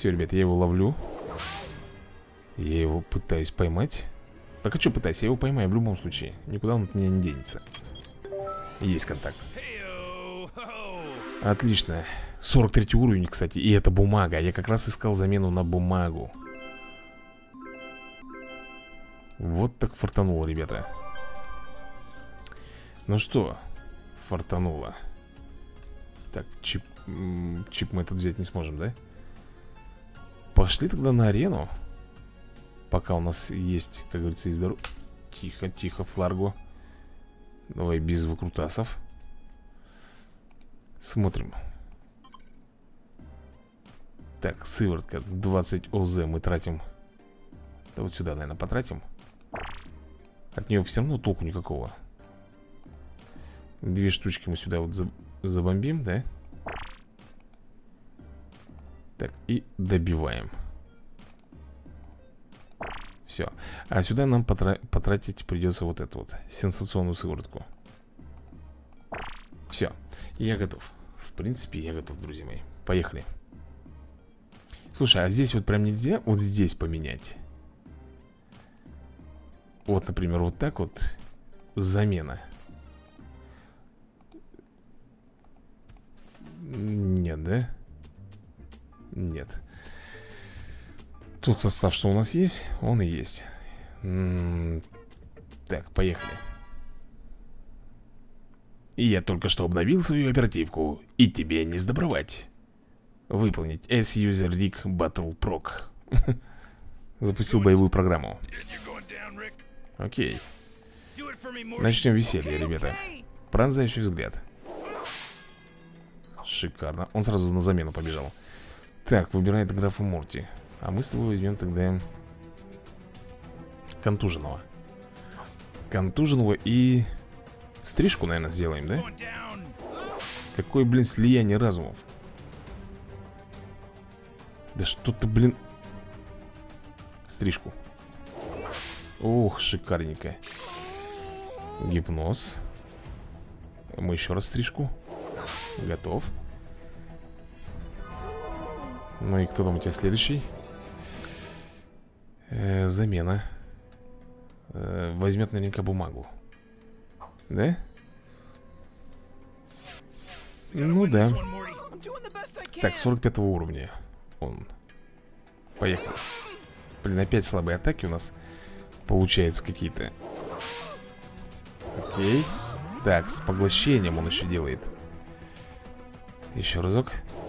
Все, ребят, я его ловлю. Я его пытаюсь поймать. Так а что пытаюсь? Я его поймаю в любом случае. Никуда он от меня не денется. Есть контакт. Отлично. сорок третий уровень, кстати. И это бумага. Я как раз искал замену на бумагу. Вот так фартануло, ребята. Ну что, фартануло. Так, чип, чип мы этот взять не сможем, да? Пошли тогда на арену. Пока у нас есть, как говорится, из дорог. Тихо, тихо, Фларго. Давай без выкрутасов. Смотрим. Так, сыворотка двадцать ОЗ мы тратим. Да вот сюда, наверное, потратим. От нее все равно толку никакого. Две штучки мы сюда вот забомбим, да? Так, и добиваем. Все. А сюда нам потра потратить придется вот эту вот сенсационную сыворотку. Все. Я готов. В принципе, я готов, друзья мои. Поехали. Слушай, а здесь вот прям нельзя вот здесь поменять? Вот, например, вот так вот. Замена. Нет, да? Нет. Тот состав, что у нас есть, он и есть. М-м- Так, поехали. И я только что обновил свою оперативку. И тебе не сдобровать. Выполнить S-User Rig Battle Proc. Запустил боевую программу. Окей. Начнем веселье, ребята. Пронзающий взгляд. Шикарно. Он сразу на замену побежал. Так, выбирает графа Морти. А мы с тобой возьмем тогда контуженного. Контуженного и стрижку, наверное, сделаем, да? Какое, блин, слияние разумов. Да что-то, блин. Стрижку. Ох, шикарненько. Гипноз. Мы еще раз стрижку. Готов. Ну и кто там у тебя следующий? Э, замена. э, Возьмет наверняка бумагу. Да? Ну да. Так, сорок пятого уровня он. Поехали. Блин, опять слабые атаки у нас получаются какие-то. Окей. Так, с поглощением он еще делает. Еще разок.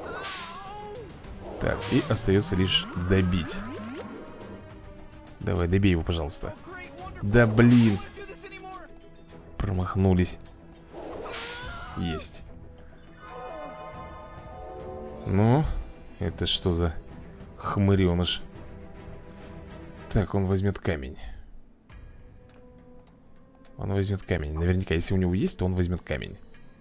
Так, и остается лишь добить. Давай, добей его, пожалуйста. Да блин. Промахнулись. Есть. Ну, это что за хмыреныш? Так, он возьмет камень. Он возьмет камень. Наверняка, если у него есть, то он возьмет камень.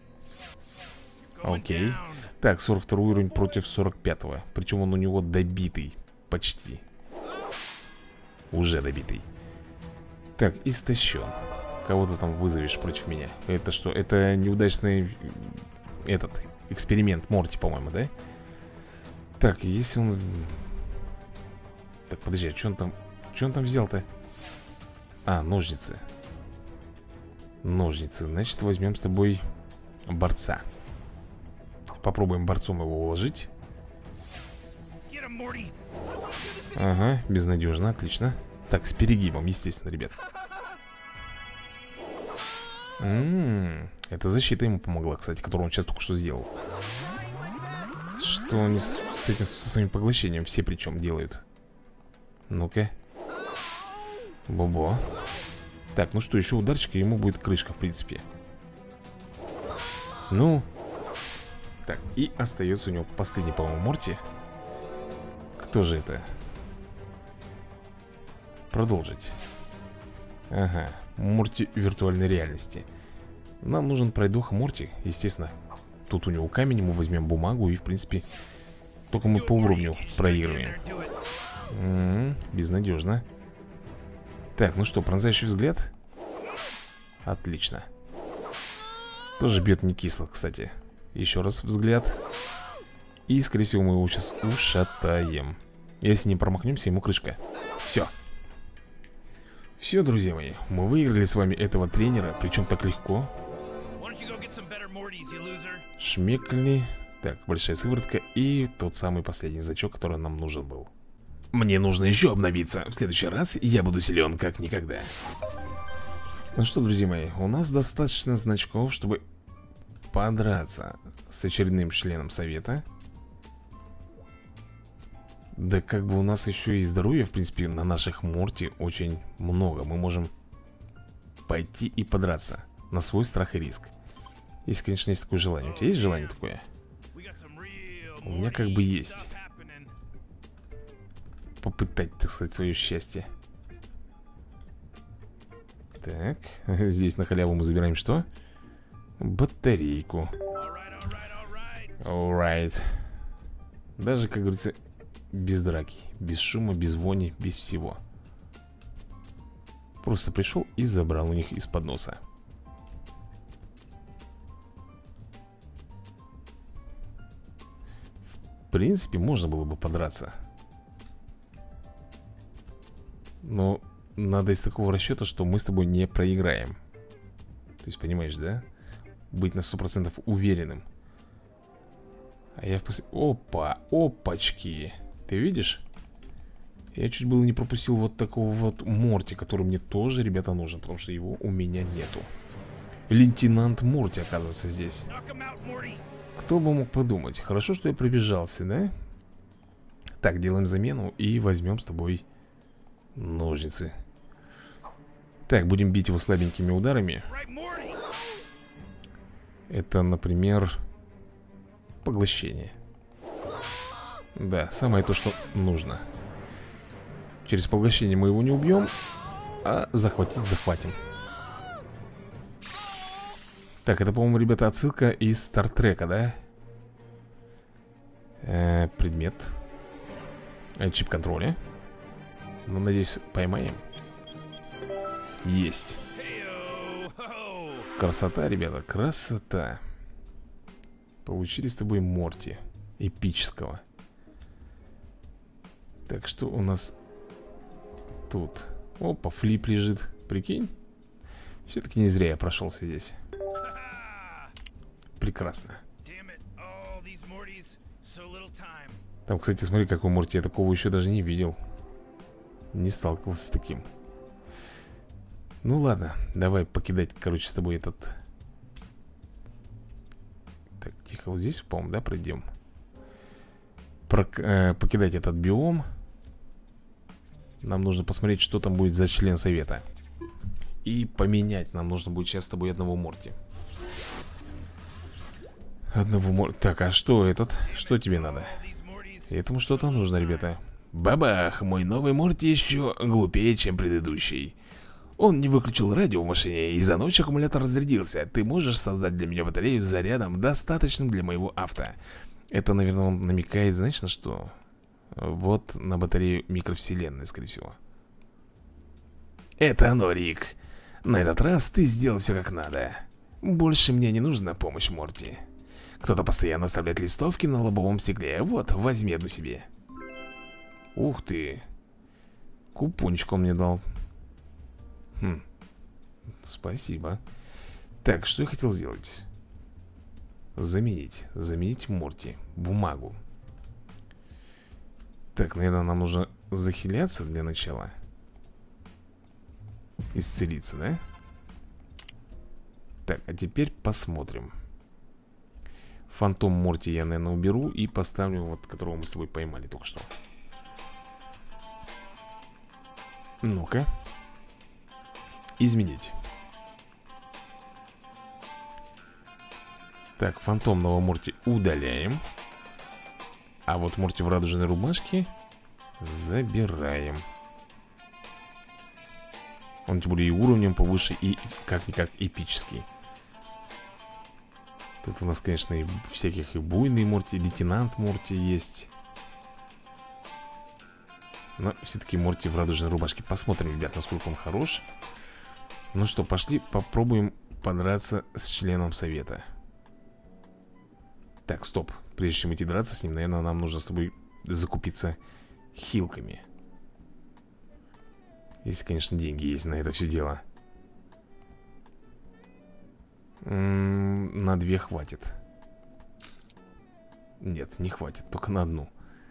Окей. Так, сорок второй уровень против сорок пятого. Причем он у него добитый. Почти. Уже добитый. Так, истощен. Кого ты там вызовешь против меня? Это что? Это неудачный этот эксперимент Морти, по-моему, да? Так, если он... Так, подожди, а что он там... Что он там взял-то? А, ножницы. Ножницы. Значит, возьмем с тобой борца. Попробуем борцом его уложить. Ага, безнадежно, отлично. Так, с перегибом, естественно, ребят. М-м-м, это защита ему помогла, кстати, которую он сейчас только что сделал. Что они с, с этим, со своим поглощением все причем делают? Ну-ка. Бобо. Так, ну что, еще ударчик, и ему будет крышка, в принципе. Ну. Так, и остается у него последний, по-моему, Морти. Кто же это? Продолжить. Ага, Морти виртуальной реальности. Нам нужен пройдоха Морти, естественно. Тут у него камень, мы возьмем бумагу и, в принципе, только мы по уровню проигрываем. М-м, безнадежно. Так, ну что, пронзающий взгляд. Отлично. Тоже бьет не кисло, кстати. Еще раз взгляд. И, скорее всего, мы его сейчас ушатаем. Если не промахнемся, ему крышка. Все. Все, друзья мои, мы выиграли с вами этого тренера. Причем так легко. Шмекли. Так, большая сыворотка. И тот самый последний значок, который нам нужен был. Мне нужно еще обновиться. В следующий раз я буду силен как никогда. Ну что, друзья мои, у нас достаточно значков, чтобы подраться с очередным членом совета. Да как бы у нас еще и здоровья, в принципе, на наших Морти очень много. Мы можем пойти и подраться на свой страх и риск. Если, конечно, есть такое желание. У тебя есть желание такое? У меня как бы есть. Попытать, так сказать, свое счастье. Так, здесь на халяву мы забираем что? Батарейку. Alright. Даже, как говорится, без драки, без шума, без вони, без всего. Просто пришел и забрал у них из-под носа. В принципе, можно было бы подраться. Но надо из такого расчета, что мы с тобой не проиграем. То есть, понимаешь, да? Быть на сто процентов уверенным. А я в после... Опа, опачки. Ты видишь? Я чуть было не пропустил вот такого вот Морти, который мне тоже, ребята, нужен. Потому что его у меня нету. Лейтенант Морти, оказывается, здесь. Кто бы мог подумать. Хорошо, что я пробежался, да? Так, делаем замену и возьмем с тобой ножницы. Так, будем бить его слабенькими ударами. Это, например, поглощение. Да, самое то, что нужно. Через поглощение мы его не убьем, а захватить захватим. Так, это, по-моему, ребята, отсылка из Стартрека, да? Э, предмет. э, Чип контроля. Ну, надеюсь, поймаем. Есть. Красота, ребята, красота. Получили с тобой Морти эпического. Так, что у нас тут? Опа, флип лежит. Прикинь? Все-таки не зря я прошелся здесь. Прекрасно. Там, кстати, смотри, какой Морти. Я такого еще даже не видел. Не сталкивался с таким. Ну ладно, давай покидать, короче, с тобой этот. Так, тихо, вот здесь, по-моему, да, пройдем. Про, э, покидать этот биом. Нам нужно посмотреть, что там будет за член совета. И поменять нам нужно будет сейчас с тобой одного Морти. Одного Морти. Так, а что этот? Что тебе надо? Этому что-то нужно, ребята. Бабах, мой новый Морти еще глупее, чем предыдущий. Он не выключил радио в машине, и за ночь аккумулятор разрядился. Ты можешь создать для меня батарею с зарядом, достаточным для моего авто. Это, наверное, он намекает, знаешь, на что? Вот на батарею микровселенной, скорее всего. Это оно, Рик. На этот раз ты сделал все как надо. Больше мне не нужна помощь, Морти. Кто-то постоянно оставляет листовки на лобовом стекле. Вот, возьми одну себе. Ух ты. Купончик он мне дал. Хм. Спасибо. Так, что я хотел сделать? Заменить. Заменить Морти. Бумагу. Так, наверное, нам нужно захиляться для начала. Исцелиться, да? Так, а теперь посмотрим. Фантом Морти я, наверное, уберу и поставлю вот, которого мы с тобой поймали только что. Ну-ка. Изменить. Так, фантомного Морти удаляем. А вот Морти в радужной рубашке забираем. Он тем более и уровнем повыше, и как-никак эпический. Тут у нас, конечно, и всяких и буйный Морти, лейтенант Морти есть. Но все-таки Морти в радужной рубашке. Посмотрим, ребят, насколько он хорош. Ну что, пошли попробуем подраться с членом совета. Так, стоп. Прежде чем идти драться с ним, наверное, нам нужно с тобой закупиться хилками. Если, конечно, деньги есть на это все дело. М-м, на две хватит. Нет, не хватит, только на одну.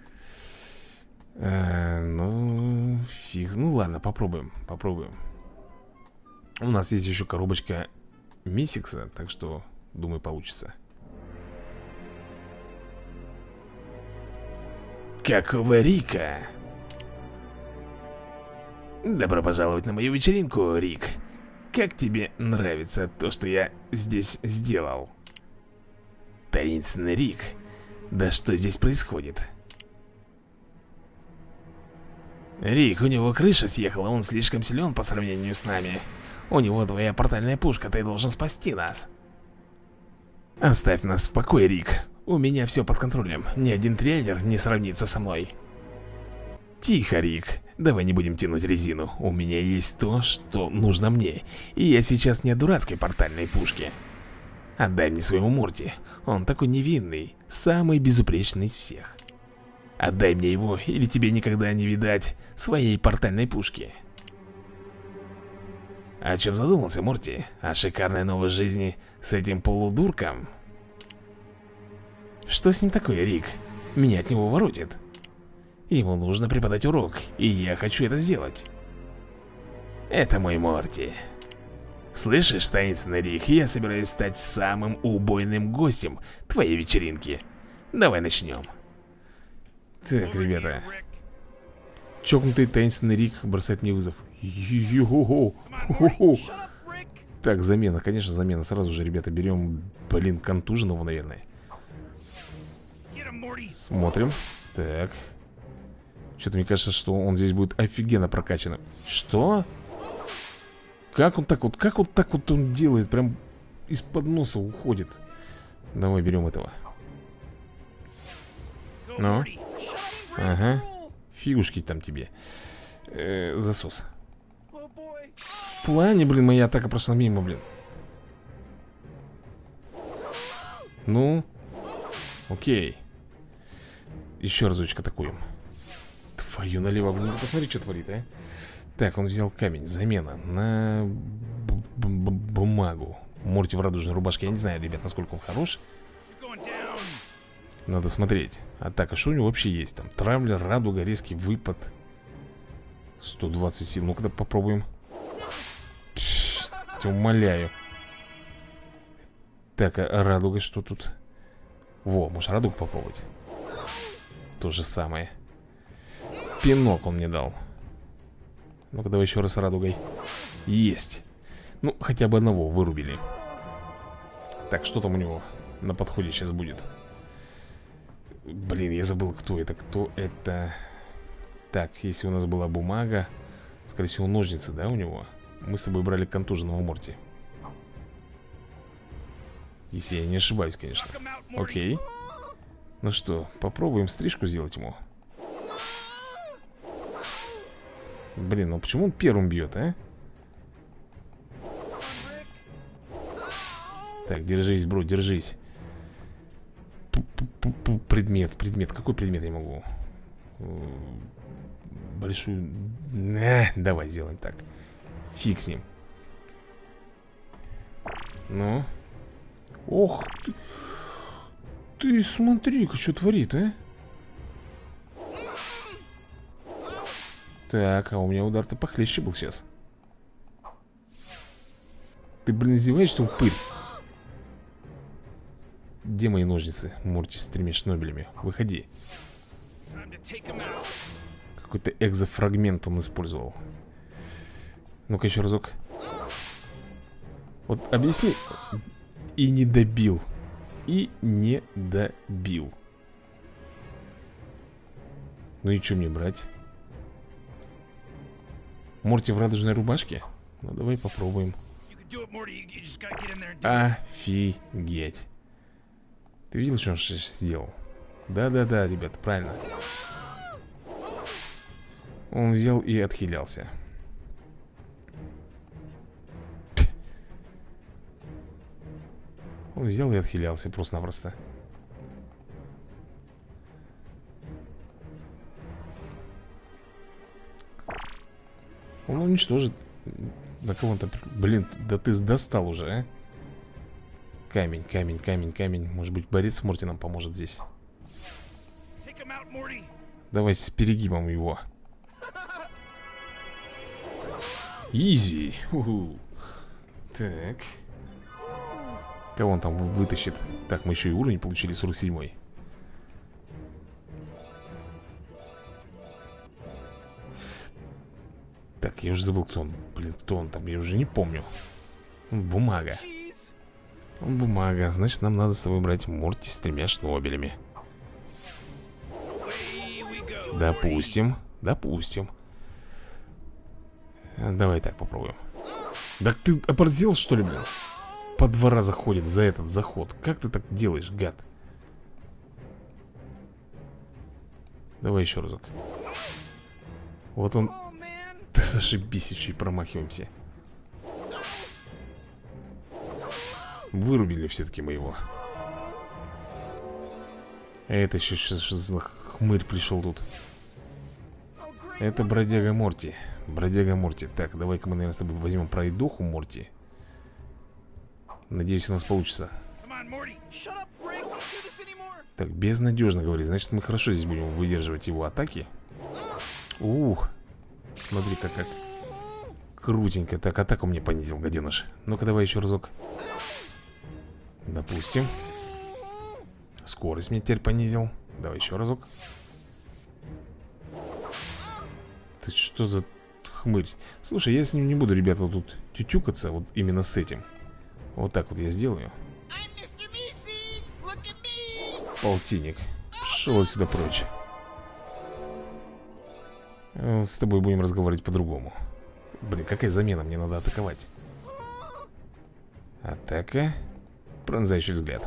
э, Ну, фиг. Ну ладно, попробуем, попробуем. У нас есть еще коробочка Мисикса, так что, думаю, получится. Какого Рика? Добро пожаловать на мою вечеринку, Рик. Как тебе нравится то, что я здесь сделал? Таинственный Рик. Да что здесь происходит? Рик, у него крыша съехала, он слишком силен по сравнению с нами. У него твоя портальная пушка, ты должен спасти нас. Оставь нас в покое, Рик. У меня все под контролем, ни один трейлер не сравнится со мной. Тихо, Рик, давай не будем тянуть резину. У меня есть то, что нужно мне. И я сейчас не о дурацкой портальной пушке. Отдай мне своему Морти. Он такой невинный, самый безупречный из всех. Отдай мне его, или тебе никогда не видать своей портальной пушки. О чем задумался, Морти? О шикарной новой жизни с этим полудурком? Что с ним такое, Рик? Меня от него воротит. Ему нужно преподать урок, и я хочу это сделать. Это мой Морти. Слышишь, таинственный Рик, я собираюсь стать самым убойным гостем твоей вечеринки. Давай начнем. Так, ребята. Чокнутый таинственный Рик бросает мне вызов. Йо-хо-хо. Так, замена, конечно, замена. Сразу же, ребята, берем, блин, контуженного, наверное. Смотрим. Так. Что-то мне кажется, что он здесь будет офигенно прокачан. Что? Как он так вот, как он так вот он делает? Прям из-под носа уходит. Давай берем этого. Ну. Ага. Фигушки там тебе. э, Засос. В плане, блин, моя атака прошла мимо, блин. Ну. Окей. Еще разочек атакуем. Твою налево, блин, ну посмотри, что творит, а. Так, он взял камень, замена на бумагу. Морти в радужной рубашке, я не знаю, ребят, насколько он хорош. Надо смотреть. А так, а что у него вообще есть там? Травля, радуга, резкий выпад. сто двадцать сил, ну-ка попробуем. Тебя умоляю. Так, а радуга что тут? Во, может радугу попробовать? То же самое. Пинок он мне дал. Ну-ка давай еще раз радугой. Есть. Ну, хотя бы одного вырубили. Так, что там у него на подходе сейчас будет? Блин, я забыл, кто это. Кто это? Так, если у нас была бумага, скорее всего, ножницы, да, у него? Мы с тобой брали контуженного Морти. Если я не ошибаюсь, конечно. Окей. Ну что, попробуем стрижку сделать ему. Блин, ну почему он первым бьет, а? Так, держись, бро, держись. П-п-п-п- Предмет, предмет, какой предмет я могу? Большую... А, давай сделаем так. Фиг с ним. Ну. Ох ты. Ты смотри-ка, что творит, а? Так, а у меня удар-то похлеще был сейчас. Ты, блин, издеваешься, упырь? Где мои ножницы? Морти с тремя шнобелями. Выходи. Какой-то экзофрагмент он использовал. Ну-ка еще разок. Вот объясни. И не добил. И не добил. Ну и что мне брать? Морти в радужной рубашке? Ну давай попробуем. Офигеть. Ты видел, что он сейчас сделал? Да-да-да, ребят, правильно. Он взял и отхилялся. Он взял и отхилялся просто-напросто. Он уничтожит. На кого он там... Блин, да ты достал уже, а? Камень, камень, камень, камень. Может быть, борец Морти нам поможет здесь. Давайте с перегибом его. Изи. Уху. Так. Кого он там вытащит? Так, мы еще и уровень получили, сорок седьмой. Так, я уже забыл, кто он. Блин, кто он там, я уже не помню. Бумага. Бумага, значит, нам надо с тобой брать Морти с тремя шнобелями. Допустим, допустим. Давай так попробуем. Да ты оборзел, что ли, блин? По два раза ходит за этот заход. Как ты так делаешь, гад? Давай еще разок. Вот он. Ты зашибись, еще и промахиваемся. Вырубили все-таки мы его. Это еще что за хмырь пришел тут? Это бродяга Морти. Бродяга Морти. Так, давай-ка мы, наверное, с тобой возьмем пройдоху Морти. Надеюсь, у нас получится. Так, безнадежно, говорит. Значит, мы хорошо здесь будем выдерживать его атаки. Ух. Смотри-ка, как крутенько. Так, атаку мне понизил, гаденыш. Ну-ка, давай еще разок. Допустим. Скорость мне теперь понизил. Давай еще разок. Ты что за хмырь? Слушай, я с ним не буду, ребята, тут тютюкаться. Вот именно с этим. Вот так вот я сделаю. Полтинник. Пошел отсюда прочь. С тобой будем разговаривать по-другому. Блин, какая замена? Мне надо атаковать. Атака. Пронзающий взгляд.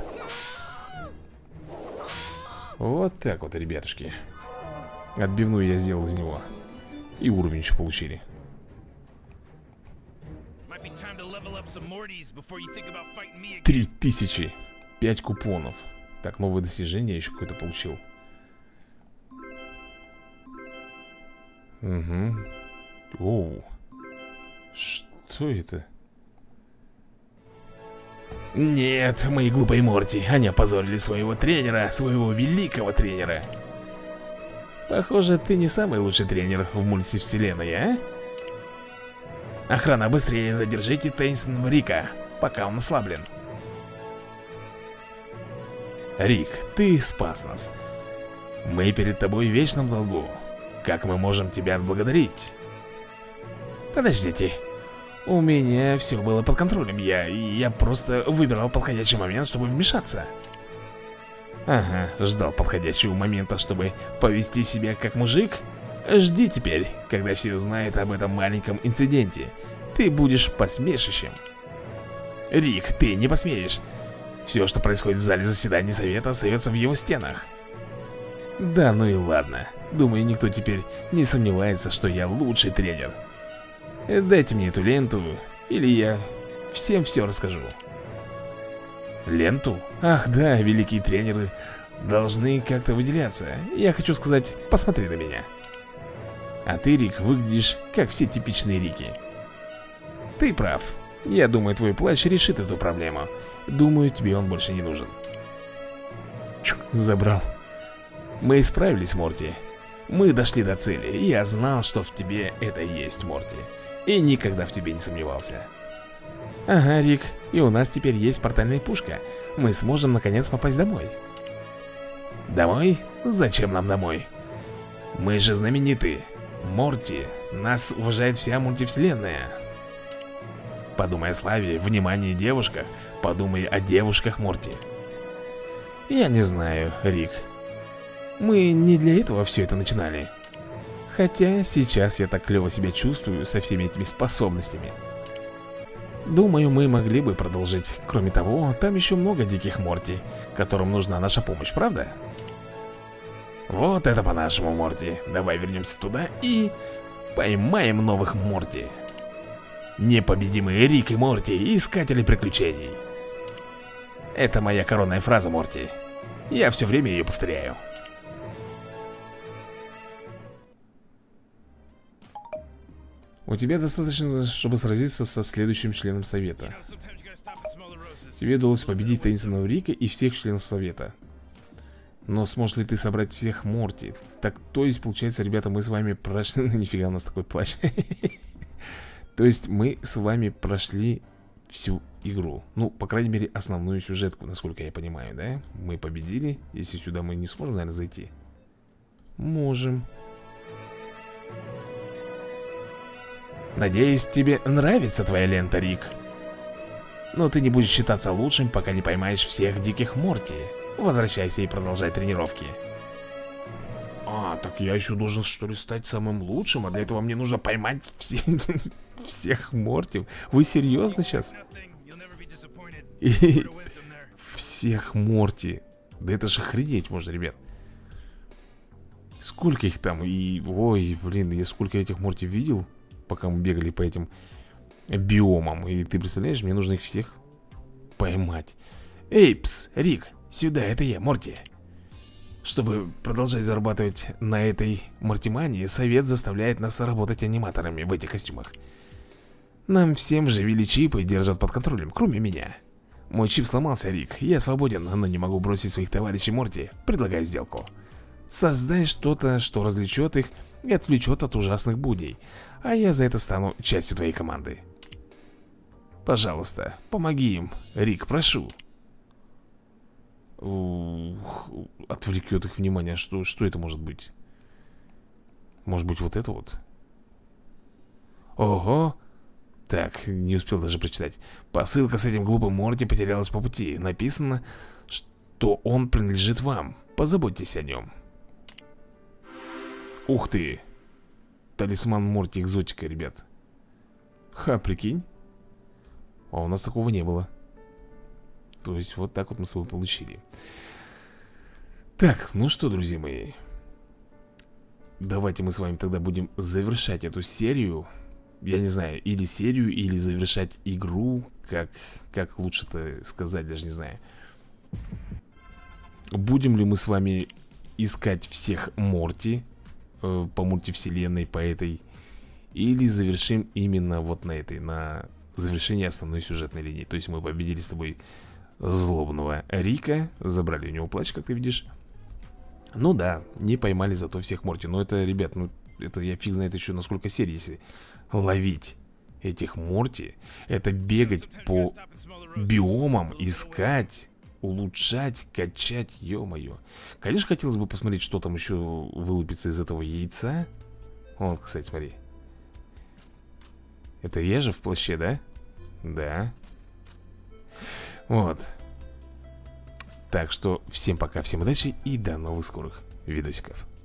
Вот так вот, ребятушки. Отбивную я сделал из него. И уровень еще получили. Три тысячи. Пять купонов. Так, новое достижение еще какое-то получил. Угу. Оу. Что это? Нет, мои глупые Морти. Они опозорили своего тренера, своего великого тренера. Похоже, ты не самый лучший тренер в мультивселенной, а? Охрана, быстрее задержите таинственного Рика, пока он ослаблен. Рик, ты спас нас. Мы перед тобой в вечном долгу. Как мы можем тебя отблагодарить? Подождите. У меня все было под контролем. Я, я просто выбирал подходящий момент, чтобы вмешаться. Ага, ждал подходящего момента, чтобы повести себя как мужик. Жди теперь, когда все узнают об этом маленьком инциденте. Ты будешь посмешищем. Рик, ты не посмеешь. Все, что происходит в зале заседаний совета, остается в его стенах. Да, ну и ладно. Думаю, никто теперь не сомневается, что я лучший тренер. Дайте мне эту ленту, или я всем все расскажу. Ленту? Ах да, великие тренеры должны как-то выделяться. Я хочу сказать, посмотри на меня. А ты, Рик, выглядишь как все типичные Рики. Ты прав. Я думаю, твой плащ решит эту проблему. Думаю, тебе он больше не нужен. Чук, забрал. Мы справились, Морти. Мы дошли до цели. Я знал, что в тебе это и есть, Морти. И никогда в тебе не сомневался. Ага, Рик, и у нас теперь есть портальная пушка. Мы сможем наконец попасть домой. Домой? Зачем нам домой? Мы же знамениты. Морти, нас уважает вся мультивселенная. Подумай о славе, внимании девушках. Подумай о девушках, Морти. Я не знаю, Рик. Мы не для этого все это начинали. Хотя сейчас я так клево себя чувствую со всеми этими способностями. Думаю, мы могли бы продолжить. Кроме того, там еще много диких Морти, которым нужна наша помощь, правда? Вот это по-нашему, Морти. Давай вернемся туда и поймаем новых Морти. Непобедимые Рик и Морти, искатели приключений. Это моя коронная фраза, Морти. Я все время ее повторяю. У тебя достаточно, чтобы сразиться со следующим членом совета. Тебе удалось победить таинственного Рика и всех членов совета. Но сможешь ли ты собрать всех Морти? Так, то есть, получается, ребята, мы с вами прошли... Нифига у нас такой плащ. То есть, мы с вами прошли всю игру. Ну, по крайней мере, основную сюжетку, насколько я понимаю, да? Мы победили. Если сюда мы не сможем, наверное, зайти. Можем. Надеюсь, тебе нравится твоя лента, Рик. Но ты не будешь считаться лучшим, пока не поймаешь всех диких Морти. Возвращайся и продолжай тренировки. А, так я еще должен, что ли, стать самым лучшим? А для этого мне нужно поймать все... всех Морти. Вы серьезно сейчас? И... всех Морти. Да это же охренеть можно, ребят. Сколько их там? И... ой, блин, я сколько этих Морти видел, пока мы бегали по этим биомам. И ты представляешь, мне нужно их всех поймать. Эй, пс, Рик, сюда, это я, Морти. Чтобы продолжать зарабатывать на этой мортимании, совет заставляет нас работать аниматорами в этих костюмах. Нам всем вживили чипы и держат под контролем, кроме меня. Мой чип сломался, Рик, я свободен, но не могу бросить своих товарищей Морти. Предлагаю сделку. Создай что-то, что развлечет их и отвлечет от ужасных будней, а я за это стану частью твоей команды. Пожалуйста, помоги им, Рик, прошу. Ух, отвлекет их внимание. Что, что это может быть? Может быть вот это вот? Ого. Так, не успел даже прочитать. Посылка с этим глупым Морти потерялась по пути. Написано, что он принадлежит вам. Позаботьтесь о нем. Ух ты. Талисман Морти экзотика, ребят. Ха, прикинь. А у нас такого не было. То есть вот так вот мы с вами получили. Так, ну что, друзья мои, давайте мы с вами тогда будем завершать эту серию. Я не знаю, или серию, или завершать игру. Как, как лучше-то сказать, даже не знаю. Будем ли мы с вами искать всех Морти э, по мультивселенной, по этой, или завершим именно вот на этой, на завершении основной сюжетной линии. То есть мы победили с тобой злобного Рика, забрали у него плащ, как ты видишь. Ну да, не поймали зато всех Морти. Но это, ребят, ну это я фиг знает еще на сколько серий. Если ловить этих Морти, это бегать по биомам, искать, улучшать, качать, ё-моё. Конечно, хотелось бы посмотреть, что там еще вылупится из этого яйца. Вот, кстати, смотри. Это я же в плаще, да? Да. Вот. Так что всем пока, всем удачи и до новых скорых видосиков.